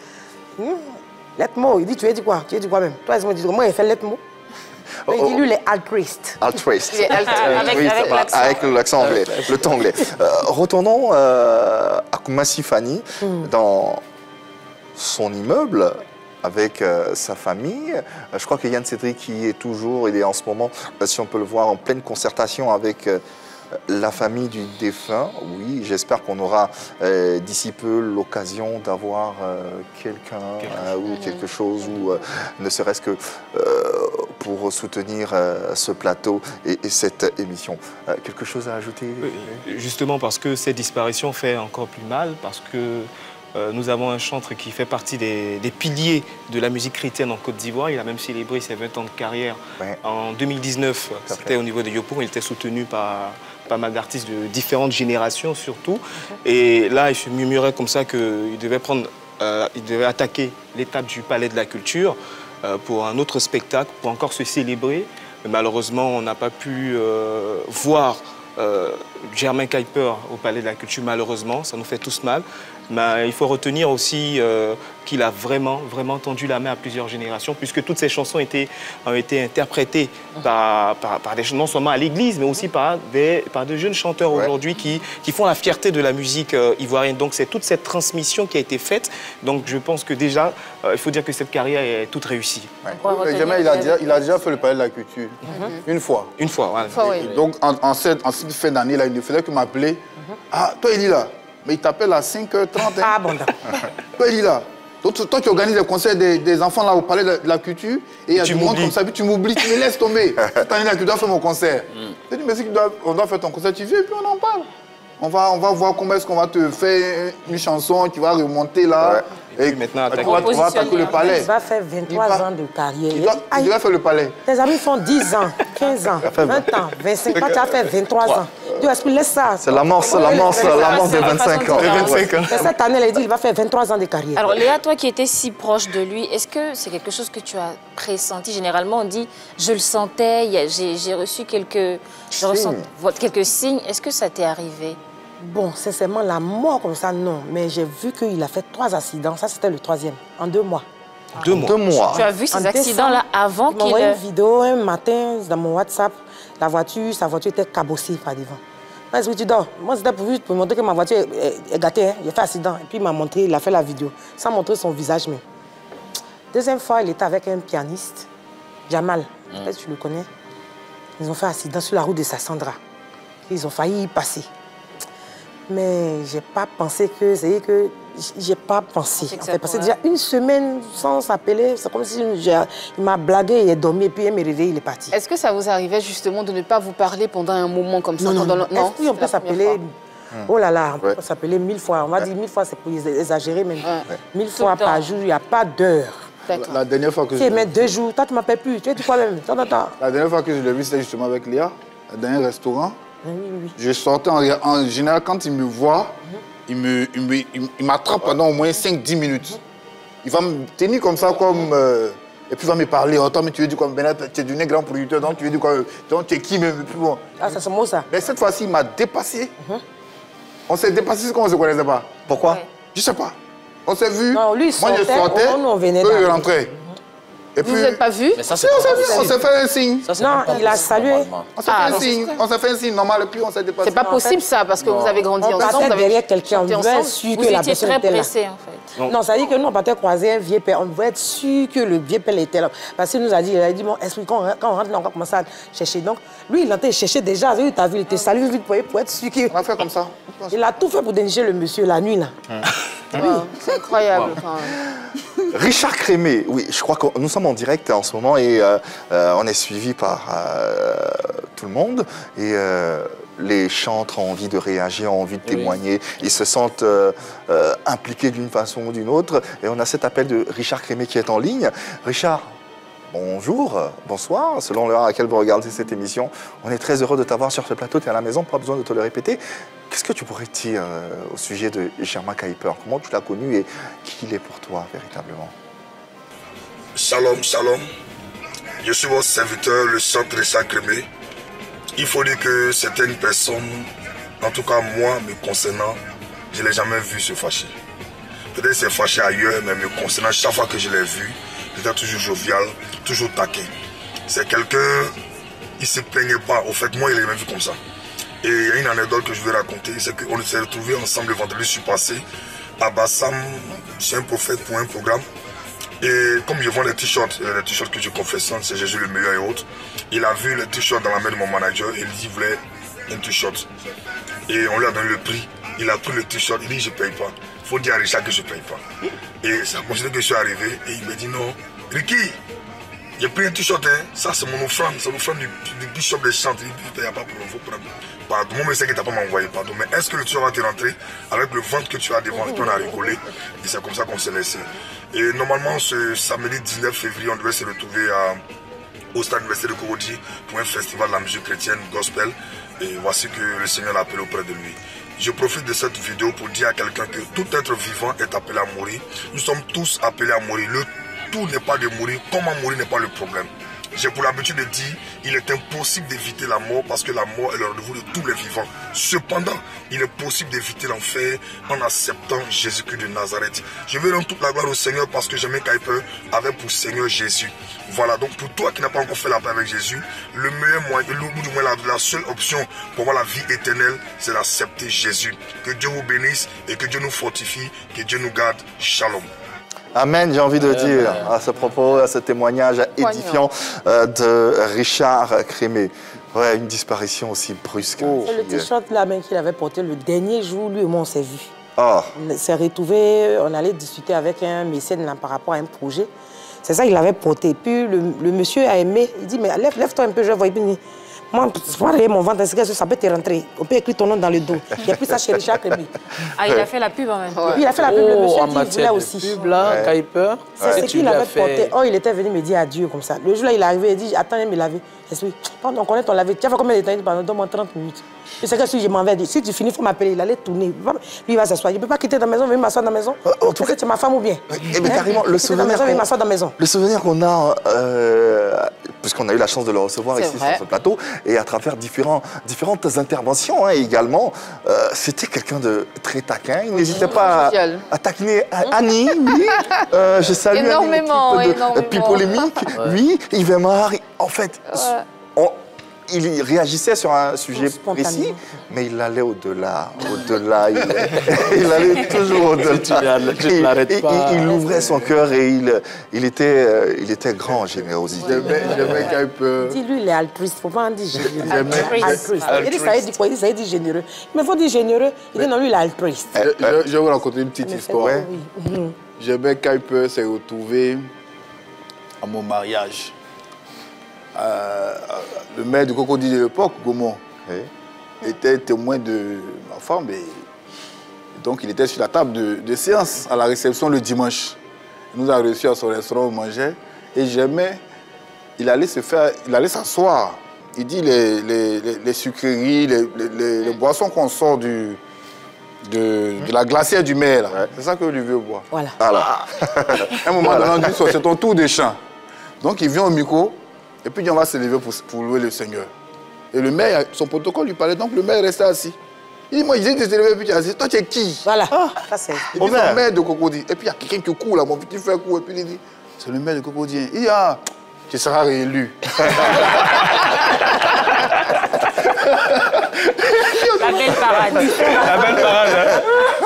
Lettre mot, il dit, tu as dit quoi? Tu as dit quoi même? Toi, il dit, moi, elle fait lettre mot. Il dit, lui, il est altruiste. Altruiste. Il est altruiste. Avec l'accent anglais, le ton anglais. Retournons à Koumassi Fanny, dans son immeuble, avec sa famille. Je crois que Yann Cédric y est toujours, il est en ce moment, si on peut le voir, en pleine concertation avec la famille du défunt. Oui, j'espère qu'on aura d'ici peu l'occasion d'avoir quelqu'un ou quelque chose, ou ne serait-ce que pour soutenir ce plateau et cette émission. Quelque chose à ajouter? Justement parce que cette disparition fait encore plus mal, parce que nous avons un chantre qui fait partie des piliers de la musique chrétienne en Côte d'Ivoire. Il a même célébré ses 20 ans de carrière en 202019. C'était au niveau de Yopour. Il était soutenu par pas mal d'artistes de différentes générations surtout. Et là, il se murmurait comme ça qu'il devait attaquer l'étape du Palais de la Culture pour un autre spectacle, pour encore se célébrer. Mais malheureusement, on n'a pas pu voir Germain Kuiper au Palais de la Culture, malheureusement. Ça nous fait tous mal. Mais il faut retenir aussi qu'il a vraiment tendu la main à plusieurs générations, puisque toutes ces chansons ont été interprétées par des gens, non seulement à l'église, mais aussi par de jeunes chanteurs aujourd'hui qui font la fierté de la musique ivoirienne. Donc c'est toute cette transmission qui a été faite. Donc je pense que déjà, il faut dire que cette carrière est toute réussie. Germain, il a déjà fait le Palais de la Culture. Une fois. Une fois, voilà. Donc en cette fin d'année, il ne faisait que m'appeler. Ah, toi, il est là. Mais il t'appelle à 5h30. Ah bon, toi, il est là. Donc, toi, tu organises le concert des enfants là au Palais de la Culture. Et il y a du monde comme ça, puis tu m'oublies, tu me laisses tomber. Cette année-là, tu dois faire mon concert. Je dis, mais si on doit faire ton concert, tu viens et puis on en parle. On va voir comment est-ce qu'on va te faire une chanson qui va remonter là. Et maintenant, tu vas attaquer le palais. Il va faire 23 ans de carrière. Il doit faire le palais. Tes amis font 10 ans, 15 ans, 20 ans, 25 ans. Tu as fait 23 ans. Dieu, est-ce qu'il laisse ça? C'est l'amorce de 25 ans. Cette année, elle dit qu'il va faire 23 ans de carrière. Alors, Léa, toi qui étais si proche de lui, est-ce que c'est quelque chose que tu as pressenti? Généralement, on dit, je le sentais, j'ai reçu quelques signes. Est-ce que ça t'est arrivé? Bon, sincèrement, la mort comme ça, non. Mais j'ai vu qu'il a fait 3 accidents. Ça, c'était le 3e, en 2 mois. 2 mois. Tu as vu ces accidents-là avant qu'il... Il m'a envoyé une vidéo un matin dans mon WhatsApp. Sa voiture était cabossée par devant. Est-ce que tu dors? Moi, c'était pour montrer que ma voiture est gâtée. Hein. Il a fait accident. Et puis, il m'a montré, il a fait la vidéo, sans montrer son visage même. Deuxième fois, il était avec un pianiste, Jamal. Peut-être que tu le connais. Ils ont fait accident sur la route de Sassandra. Ils ont failli y passer. Mais j'ai pas pensé que... C'est que j'ai pas pensé. Parce que déjà une semaine sans s'appeler, c'est comme si il m'a blagué, il est dormi, et puis il m'est réveillé, il est parti. Est-ce que ça vous arrivait justement de ne pas vous parler pendant un moment comme ça? Non. Est-ce qu'on peut s'appeler... Oh là là, on peut s'appeler 1000 fois. On va dire 1000 fois, c'est pour exagérer, mais 1000 fois par jour, il n'y a pas d'heure. La dernière fois que je... Tu mets 2 jours, toi tu m'appelles plus, tu es quoi même? La dernière fois que je l'ai vu, c'était justement avec Léa, dans un restaurant. Oui. Je sortais en général, quand il me voit, il m'attrape pendant au moins 5-10 minutes. Il va me tenir comme ça, et puis il va me parler. Oh, toi, mais tu veux dire quoi? Tu es devenu grand producteur, donc tu veux dire quoi? Donc tu es qui même? Bon. Ah, ça c'est moi ça. Mais cette fois-ci, il m'a dépassé. On s'est dépassé comme on ne se connaissait pas. Pourquoi? Je ne sais pas. On s'est vu. Non, lui, moi je sortais, eux ils rentraient. Et puis, vous n'êtes pas vu? On s'est fait un signe. Non, il a salué. On s'est fait un signe normal et puis on s'est dépassé. C'est pas possible ça, parce que vous avez grandi ensemble. On derrière quelqu'un, on devait être sûr que la personne était là. Vous étiez très pressés en fait. Non, ça veut dire que nous, on partait croiser un vieux père. On devait être sûr que le vieux père était là. Parce qu'il nous a dit, bon, esprit, quand on rentre, on va commencer à chercher. Donc, lui, il était cherché déjà. Il t'a vu, il te salue vite pour être sûr qu'il... On a fait comme ça. Il a tout fait pour dénicher le monsieur la nuit, là. C'est incroyable quand même. Richard Crémé, oui, je crois que nous sommes en direct en ce moment et on est suivi par tout le monde. Et les chantres ont envie de réagir, ont envie de témoigner. Ils se sentent impliqués d'une façon ou d'une autre. Et on a cet appel de Richard Crémé qui est en ligne. Richard, bonjour, bonsoir, selon l'heure à laquelle vous regardez cette émission. On est très heureux de t'avoir sur ce plateau, tu es à la maison, pas besoin de te le répéter. Qu'est-ce que tu pourrais dire au sujet de Germain Kuiper? Comment tu l'as connu et qui il est pour toi, véritablement? Shalom, shalom. Je suis votre serviteur, le chantre Richard Crémé. Il faut dire que certaines personnes, en tout cas moi, me concernant, je ne l'ai jamais vu se fâcher. Peut-être c'est fâché ailleurs, mais me concernant, chaque fois que je l'ai vu, il était toujours jovial, toujours taquin. C'est quelqu'un, il ne se plaignait pas. Au fait, moi, il l'ai vu comme ça. Et il y a une anecdote que je vais raconter, c'est qu'on s'est retrouvés ensemble le vendredi, je suis passé à Bassam, chez un prophète pour un programme. Et comme je vends les t-shirts que je confessionne, c'est Jésus le meilleur et autres, il a vu le t-shirt dans la main de mon manager et il dit qu'il voulait un t-shirt. Et on lui a donné le prix, il a pris le t-shirt, il dit je ne paye pas. Il faut dire à Richard que je ne paye pas. Et ça a considéré que je suis arrivé et il me dit non, Ricky, j'ai pris un t-shirt, hein. Ça c'est mon offrande, c'est l'offrande du bishop des chantres. Il n'y a pas de problème, il faut prendre. Pardon, moi je sais que tu n'as pas m'envoyé, pardon, mais est-ce que le t-shirt va te rentrer avec le ventre que tu as devant? Et puis on a rigolé et c'est comme ça qu'on s'est laissé. Et normalement ce samedi 19 février, on devait se retrouver au stade universitaire de Cocody pour un festival de la musique chrétienne, gospel. Et voici que le Seigneur l'a appelé auprès de lui. Je profite de cette vidéo pour dire à quelqu'un que tout être vivant est appelé à mourir. Nous sommes tous appelés à mourir. Le tout n'est pas de mourir. Comment mourir n'est pas le problème. J'ai pour l'habitude de dire il est impossible d'éviter la mort parce que la mort est le rendez-vous de tous les vivants. Cependant, il est possible d'éviter l'enfer en acceptant Jésus-Christ de Nazareth. Je veux rendre toute la gloire au Seigneur parce que Germain Kuiper avait pour Seigneur Jésus. Voilà, donc pour toi qui n'as pas encore fait la paix avec Jésus, le meilleur moyen, ou du moins la seule option pour avoir la vie éternelle, c'est d'accepter Jésus. Que Dieu vous bénisse et que Dieu nous fortifie, que Dieu nous garde. Shalom. Amen, j'ai envie de dire à ce propos, à ce témoignage édifiant de Richard Crémé. Ouais, une disparition aussi brusque. C'est le t-shirt là même qu'il avait porté le dernier jour, lui et moi on s'est vus. Oh. On s'est retrouvés, on allait discuter avec un mécène là, par rapport à un projet. C'est ça qu'il avait porté. Puis le monsieur a aimé, il dit mais lève-toi un peu, je vois. Moi, pour regarder mon ventre, ça peut te rentrer. On peut écrire ton nom dans le dos. Il n'y a plus ça chez Richard Crémy. Ah, il a fait la pub en même temps. Oui, il a fait la pub, le monsieur en dit, matière il de aussi. pub, là, Kuiper. C'est ce qu'il avait porté. Oh, il était venu me dire adieu comme ça. Le jour-là, il est arrivé, il dit, attends, il me laver. On connaît ton laver. Tu as fait combien de temps? Pendant donne-moi 30 minutes. Et c'est que si je m'en vais dire, si tu finis, il faut m'appeler. Il allait tourner. Lui, il va s'asseoir. Je ne peux pas quitter ta maison, venir m'asseoir dans la maison. En tout cas, tu es ma femme ou bien? Eh bien, carrément, le souvenir qu'on a, puisqu'on a eu la chance de le recevoir ici sur ce plateau, et à travers différentes interventions également, c'était quelqu'un de très taquin. Il n'hésitait pas à taquiner Annie, oui. Je salue énormément, Annie, de Pi Polémique, oui. Yves Aymar, en fait, il réagissait sur un sujet précis, mais il allait au-delà, il allait toujours au-delà. Il ouvrait son cœur et il était grand en générosité. J'aimais Kuiper. Dis-lui, il est altruiste, il ne faut pas en dire généreux. Altruiste. Il dit, ça dit quoi? Il dit, ça dit généreux. Mais il faut dire généreux. Il dit, non, lui, il est altruiste. Je vais vous raconter une petite histoire. J'aimais Kuiper s'est retrouvé à mon mariage. Le maire du Cocody de l'époque, Gaumont, était témoin de ma femme. Et donc, il était sur la table de séance à la réception le dimanche. Il nous a reçus à son restaurant, on mangeait. Et j'aimais, il allait s'asseoir. Il dit les sucreries, les boissons qu'on sort de la glacière du maire, c'est ça que lui veut boire. Voilà. À un moment donné, on dit, c'est ton tour de chant. Donc, il vient au micro. Et puis, on va se lever pour louer le Seigneur. Et le maire, son protocole lui parlait, donc le maire restait assis. Il dit, moi, il dit de se lever, puis il a dit, toi, tu es qui? Voilà, ça c'est... Et puis, le maire de Cocody. Et puis, il y a quelqu'un qui court là, mon petit frère court. Et puis, il dit, c'est le maire de Cocody. Il dit, ah, tu seras réélu. La belle parade. La belle parade, hein?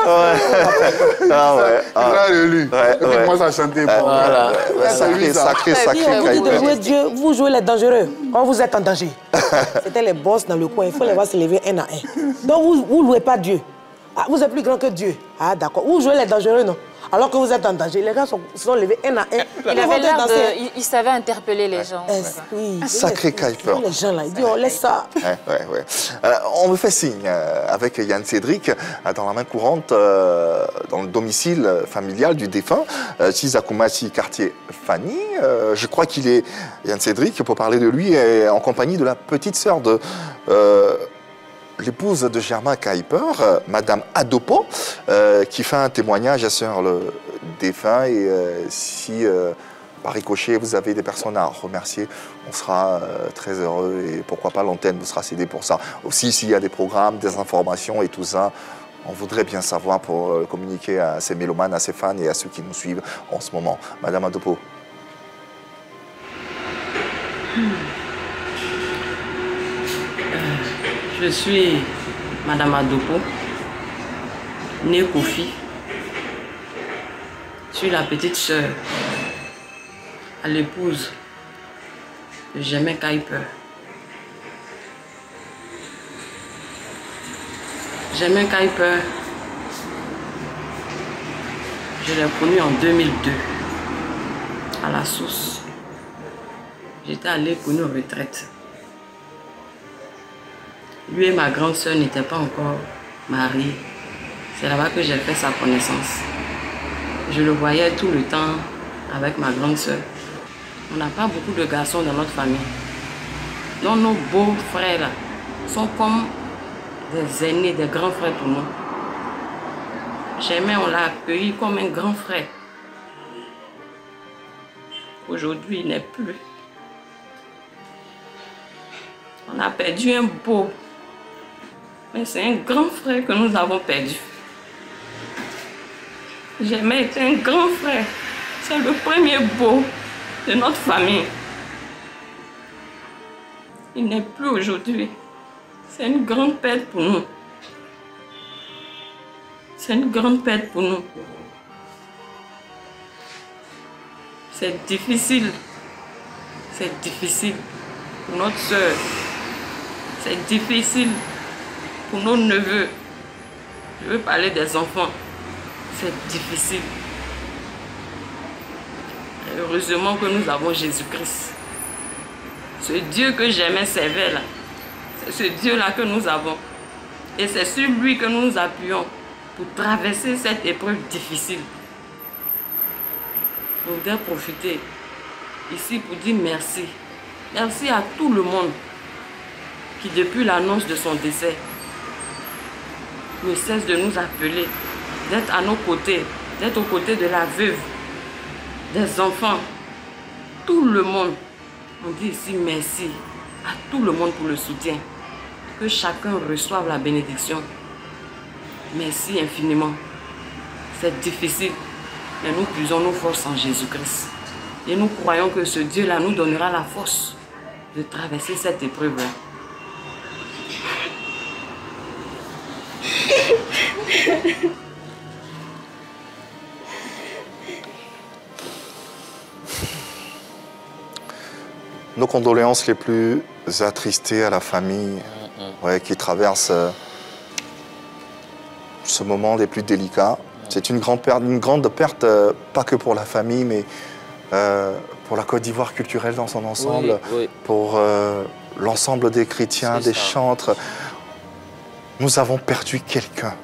Il sera réélu. Et puis, moi, ça chantait. Voilà. Sacré. Vous dites de jouer Dieu, vous jouez les dangereux. Quand vous êtes en danger. C'était les boss dans le coin, il faut les voir se lever un à un. Donc, vous ne louez pas Dieu. Ah, vous êtes plus grand que Dieu. Ah, d'accord. Vous jouez les dangereux, non? Alors que vous êtes en danger, les gars se sont levés un à un. Il avait l'air de... Il savait interpeller les gens. Oui. Sacré Kuiper. Les gens là, ils disent, on laisse ça. On me fait signe avec Yann Cédric dans la main courante dans le domicile familial du défunt, Chizakumasi, quartier Fanny. Je crois qu'il est, Yann Cédric, pour parler de lui, est en compagnie de la petite sœur de... l'épouse de Germain Kuiper, Madame Adopo, qui fait un témoignage sur le défunt. Et si, par ricochet, vous avez des personnes à remercier, on sera très heureux. Et pourquoi pas l'antenne vous sera cédée pour ça. Aussi, s'il y a des programmes, des informations et tout ça, on voudrait bien savoir pour communiquer à ces mélomanes, à ces fans et à ceux qui nous suivent en ce moment. Madame Adopo. Je suis Madame Adopo, née Kofi. Je suis la petite sœur à l'épouse de Germain Kuiper. Germain Kuiper, je l'ai connu en 2002 à la source. J'étais allée pour une retraite. Lui et ma grande sœur n'étaient pas encore mariés. C'est là-bas que j'ai fait sa connaissance. Je le voyais tout le temps avec ma grande sœur. On n'a pas beaucoup de garçons dans notre famille. Donc nos beaux frères là sont comme des aînés, des grands frères pour nous. Germain, on l'a accueilli comme un grand frère. Aujourd'hui, il n'est plus. On a perdu un beau. Mais c'est un grand frère que nous avons perdu. Germain était un grand frère. C'est le premier beau de notre famille. Il n'est plus aujourd'hui. C'est une grande perte pour nous. C'est une grande perte pour nous. C'est difficile. C'est difficile pour notre soeur. C'est difficile pour nos neveux. Je veux parler des enfants. C'est difficile. Et heureusement que nous avons Jésus-Christ. Ce Dieu que Germain servait là, C'est ce Dieu-là que nous avons. Et c'est sur lui que nous nous appuyons pour traverser cette épreuve difficile. On doit profiter ici pour dire merci. Merci à tout le monde qui, depuis l'annonce de son décès, ne cesse de nous appeler, d'être à nos côtés, d'être aux côtés de la veuve, des enfants, tout le monde. On dit ici merci à tout le monde pour le soutien. Que chacun reçoive la bénédiction. Merci infiniment. C'est difficile, mais nous puisons nos forces en Jésus-Christ. Et nous croyons que ce Dieu-là nous donnera la force de traverser cette épreuve-là. Nos condoléances les plus attristées à la famille qui traverse ce moment des plus délicats. C'est une grande perte, pas que pour la famille, mais pour la Côte d'Ivoire culturelle dans son ensemble, pour l'ensemble des chrétiens, des chantres. Nous avons perdu quelqu'un.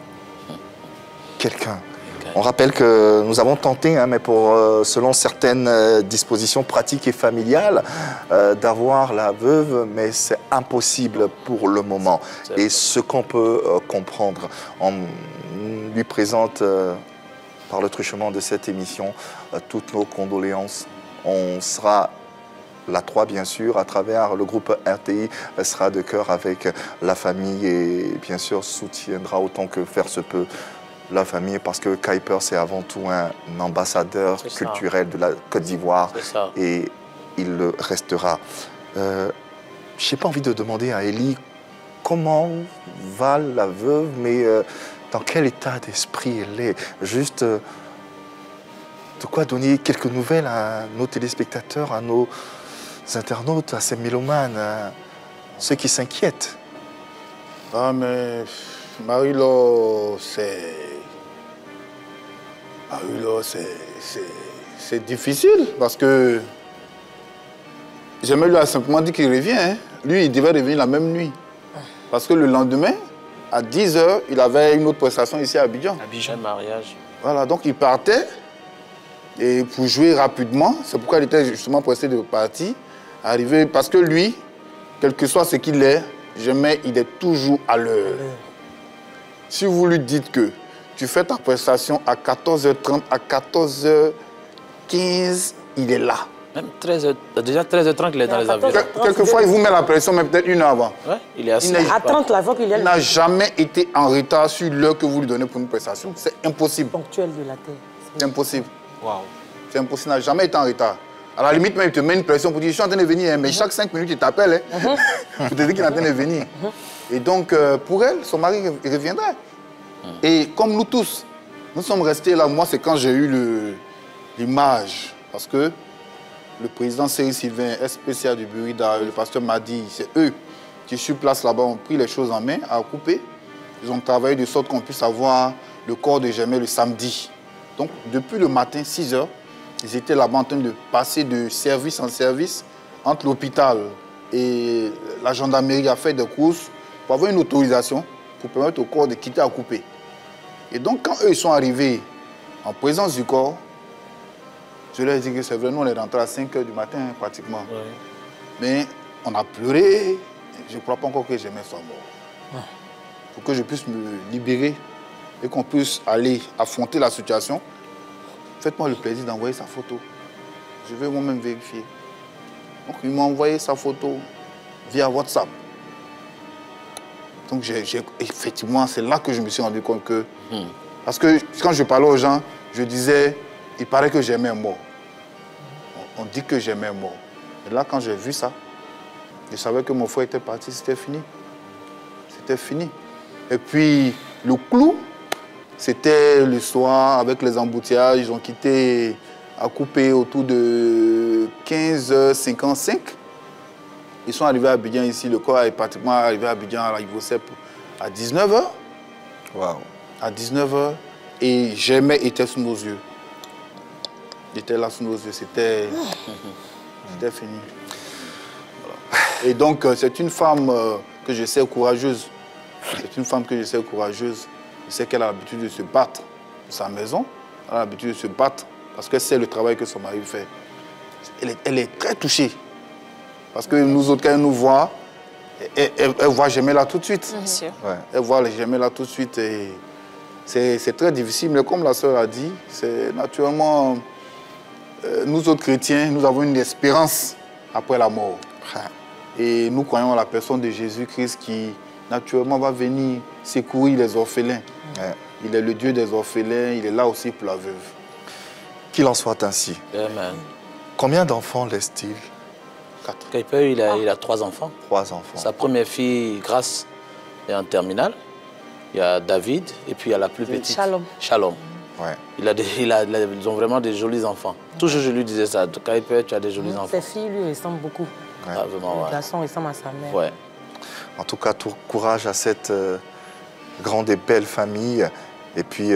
On rappelle que nous avons tenté, mais selon certaines dispositions pratiques et familiales, d'avoir la veuve, mais c'est impossible pour le moment. Et ce qu'on peut comprendre, on lui présente, par le truchement de cette émission, toutes nos condoléances. On sera la 3, bien sûr, à travers le groupe RTI, sera de cœur avec la famille et bien sûr soutiendra autant que faire se peut la famille, parce que Kuiper, c'est avant tout un ambassadeur culturel de la Côte d'Ivoire et il le restera. Je n'ai pas envie de demander à Élie comment va la veuve, mais dans quel état d'esprit elle est. Juste de quoi donner quelques nouvelles à nos téléspectateurs, à nos internautes, à ces mélomanes, à ceux qui s'inquiètent. Ah, mais Marie-Laure, c'est difficile parce que Jamel lui a simplement dit qu'il revient. Hein. Lui, il devait revenir la même nuit. Parce que le lendemain, à 10 h, il avait une autre prestation ici à Abidjan. Abidjan, mariage. Voilà, donc il partait et pour jouer rapidement. C'est pourquoi il était justement pressé de partir. Arriver, parce que lui, quel que soit ce qu'il est, jamais il est toujours à l'heure. Si vous lui dites que tu fais ta prestation à 14 h 30, à 14 h 15, il est là. Même 13 h, déjà 13 h 30, il est dans les avions. Quelquefois, il vous met la pression, même peut-être 1 heure avant. Ouais, il est assis. À 30, la fois qu'il Il n'a jamais été en retard sur l'heure que vous lui donnez pour une prestation. C'est impossible. Ponctuel de la terre. C'est impossible. Waouh. C'est impossible, il n'a jamais été en retard. À la limite, même, il te met une pression pour dire, je suis en train de venir, hein, mais chaque 5 minutes, il t'appelle pour te dire qu'il est en train de venir. Et donc, pour elle, son mari reviendrait. Et comme nous tous, nous sommes restés là. Moi, c'est quand j'ai eu l'image. Parce que le président Cyril Sylvain, SPCA du Burida, le pasteur Madi, c'est eux qui, sur place là-bas, ont pris les choses en main, à couper. Ils ont travaillé de sorte qu'on puisse avoir le corps de Germain le samedi. Donc, depuis le matin, 6 h, ils étaient là-bas en train de passer de service en service entre l'hôpital et la gendarmerie à faire des courses pour avoir une autorisation pour permettre au corps de quitter à couper. Et donc, quand eux ils sont arrivés en présence du corps, je leur ai dit que c'est vrai, nous on est rentrés à 5 h du matin pratiquement. Ouais. Mais on a pleuré, je ne crois pas encore que Germain soit mort. Pour que je puisse me libérer et qu'on puisse aller affronter la situation, faites-moi le plaisir d'envoyer sa photo. Je vais moi-même vérifier. Donc, il m'a envoyé sa photo via WhatsApp. Donc, effectivement, c'est là que je me suis rendu compte que... Parce que quand je parlais aux gens, je disais, il paraît que Germain est mort. On dit que Germain est mort. Et là, quand j'ai vu ça, je savais que mon frère était parti, c'était fini. C'était fini. Et puis, le clou, c'était le soir, avec les embouteillages, ils ont quitté à couper autour de 15 h 55. Ils sont arrivés à Abidjan ici, le corps est pratiquement arrivé à Abidjan à la Ivocep à 19 h. Wow. À 19 h, et Germain était sous nos yeux. Il était là sous nos yeux, c'était fini. Voilà. Et donc, c'est une femme que je sais courageuse. C'est une femme que je sais courageuse. Je sais qu'elle a l'habitude de se battre pour sa maison. Elle a l'habitude de se battre parce qu'elle sait le travail que son mari fait. Elle est très touchée. Parce que nous autres, quand elle nous voit, elle voit Gemma tout de suite. Bien sûr. Ouais. Elle voit Gemma tout de suite. Et c'est très difficile. Mais comme la sœur a dit, c'est naturellement... nous autres chrétiens, nous avons une espérance après la mort. Et nous croyons à la personne de Jésus-Christ qui, naturellement, va venir secourir les orphelins. Ouais. Il est le Dieu des orphelins, il est là aussi pour la veuve. Qu'il en soit ainsi. Amen. Combien d'enfants laisse-t-il? 4. Kuyper, il a 3 enfants. 3 enfants. Sa première fille, Grace, est en terminale. Il y a David et puis il y a la plus petite. Shalom. Shalom. Ouais. Ils ont vraiment des jolis enfants. Toujours je lui disais ça. Kuyper, tu as des jolis enfants. Ses filles lui ressemblent beaucoup. Ouais. Ah, vraiment, Le garçon ressemble à sa mère. Ouais. En tout cas, tout courage à cette grande et belle famille. Et puis,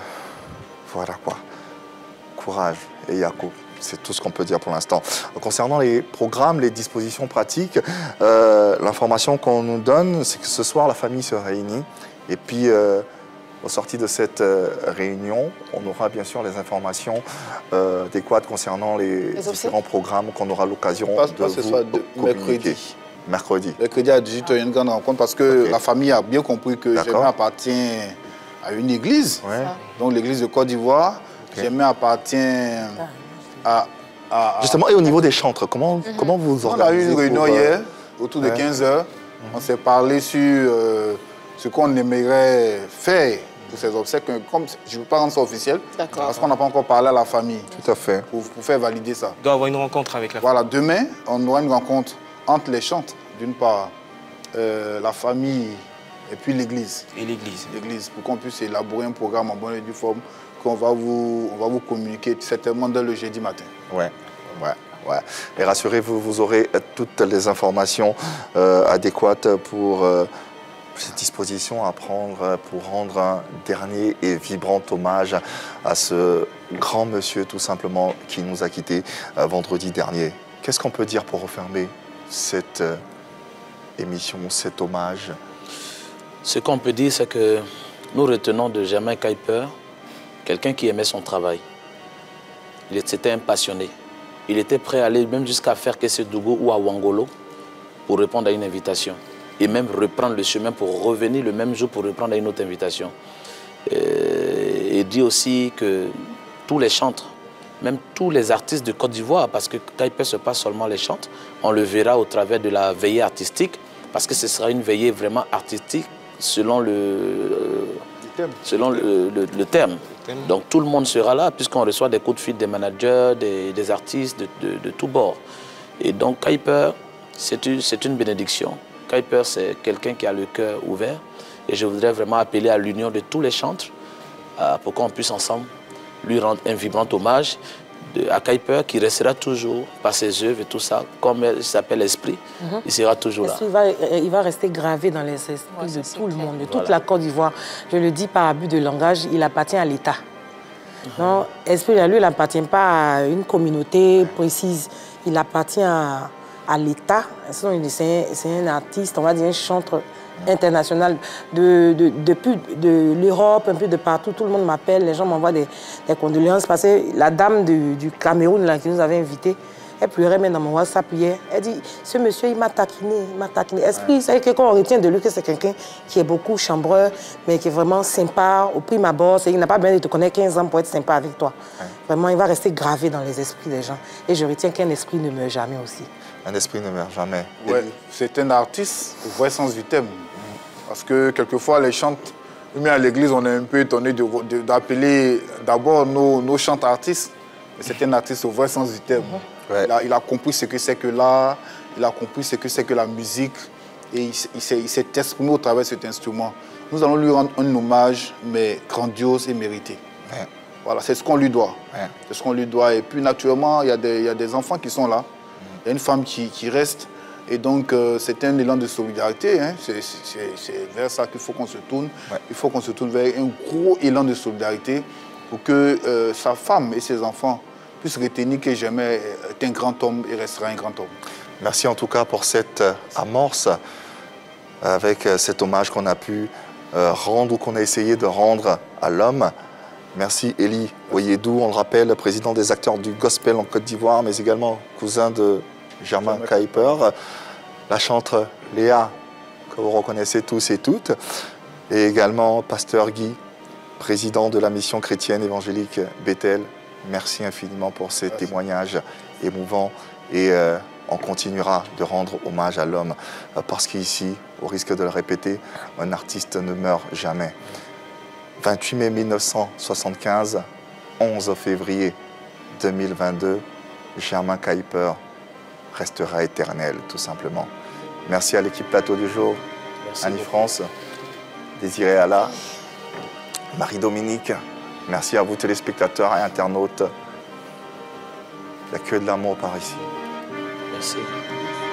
voilà quoi. Courage et Yacoub. C'est tout ce qu'on peut dire pour l'instant. Concernant les programmes, les dispositions pratiques, l'information qu'on nous donne, c'est que ce soir, la famille se réunit. Et puis, au sorti de cette réunion, on aura bien sûr les informations adéquates concernant les différents programmes qu'on aura l'occasion de vous communiquer. Mercredi. Mercredi à 18h, il y a une grande rencontre parce que la famille a bien compris que Gemma appartient à une église. Ouais. Donc l'église de Côte d'Ivoire. Gemma appartient à... Justement, et au niveau des chantres, comment vous organisez? On a eu une réunion hier, autour de 15h. On s'est parlé sur ce qu'on aimerait faire pour ces obsèques. Comme je ne veux pas rendre ça officiel, parce qu'on n'a pas encore parlé à la famille. Tout à fait. Pour faire valider ça. Il doit y avoir une rencontre avec la famille. Voilà, demain, on aura une rencontre entre les chantres, d'une part, la famille et puis l'église. Et l'église. L'église, pour qu'on puisse élaborer un programme en bonne et due forme qu'on va vous communiquer certainement dès le jeudi matin. Ouais. Et rassurez-vous, vous aurez toutes les informations adéquates pour cette disposition à prendre pour rendre un dernier et vibrant hommage à ce grand monsieur, tout simplement, qui nous a quittés vendredi dernier. Qu'est-ce qu'on peut dire pour refermer cette émission, cet hommage? Ce qu'on peut dire, c'est que nous retenons de Germain Kuyper quelqu'un qui aimait son travail. C'était un passionné. Il était prêt à aller même jusqu'à faire Kessédougou ou à Wangolo pour répondre à une invitation. Et même reprendre le chemin pour revenir le même jour pour reprendre à une autre invitation. Et dit aussi que tous les chantres, même tous les artistes de Côte d'Ivoire, parce que Kuyper, ce n'est pas seulement les chantres, on le verra au travers de la veillée artistique, parce que ce sera une veillée vraiment artistique selon le terme. Donc tout le monde sera là, puisqu'on reçoit des coups de fil des managers, des artistes de tous bords. Et donc Kuyper, c'est une bénédiction. Kuyper, c'est quelqu'un qui a le cœur ouvert. Et je voudrais vraiment appeler à l'union de tous les chantres pour qu'on puisse ensemble lui rendre un vibrant hommage à Kuyper, qui restera toujours par ses œuvres et tout ça, comme il s'appelle l'esprit, il sera toujours là. Il va rester gravé dans les esprits de tout le monde, de toute la Côte d'Ivoire. Je le dis par abus de langage, il appartient à l'État. Non, esprit, lui, il n'appartient pas à une communauté précise, il appartient à l'État. C'est un artiste, on va dire un chanteur international depuis l'Europe, un peu de partout. Tout le monde m'appelle, les gens m'envoient des condoléances parce que la dame du Cameroun là, qui nous avait invités, elle pleurait même dans mon WhatsApp hier. Elle dit, ce monsieur, il m'a taquiné, Esprit, c'est que quand on retient de lui que c'est quelqu'un qui est beaucoup chambreur, mais qui est vraiment sympa, au prime abord, il n'a pas besoin de te connaître 15 ans pour être sympa avec toi. Vraiment, il va rester gravé dans les esprits des gens. Et je retiens qu'un esprit ne meurt jamais aussi. Un esprit ne meurt jamais. Ouais, c'est un artiste au vrai sens du terme. Parce que quelquefois, les chantes, même à l'église, on est un peu étonné d'appeler d'abord nos chantes artistes. Mais c'est un artiste au vrai sens du terme. Il a compris ce que c'est que l'art, il a compris ce que c'est que la musique. Et il s'est exprimé au travers de cet instrument. Nous allons lui rendre un hommage, mais grandiose et mérité. Voilà, c'est ce qu'on lui doit. C'est ce qu'on lui doit. Et puis, naturellement, il y a des enfants qui sont là. Il y a une femme qui reste. Et donc, c'est un élan de solidarité. Hein. C'est vers ça qu'il faut qu'on se tourne. Il faut qu'on se tourne vers un gros élan de solidarité pour que sa femme et ses enfants puissent retenir que Germain est un grand homme et restera un grand homme. Merci en tout cas pour cette amorce avec cet hommage qu'on a pu rendre ou qu'on a essayé de rendre à l'homme. Merci Elie Oyedou, on le rappelle, président des acteurs du gospel en Côte d'Ivoire, mais également cousin de Germain Kuiper. La chantre Léa, que vous reconnaissez tous et toutes, et également pasteur Guy, président de la mission chrétienne évangélique Bethel. Merci infiniment pour ces témoignages émouvants et on continuera de rendre hommage à l'homme parce qu'ici, au risque de le répéter, un artiste ne meurt jamais. 28 mai 1975, 11 février 2022, Germain Kuiper restera éternel, tout simplement. Merci à l'équipe plateau du jour, Annie-France, Désiré Allah, Marie-Dominique. Merci à vous téléspectateurs et internautes. Il n'y a que de l'amour par ici. Merci.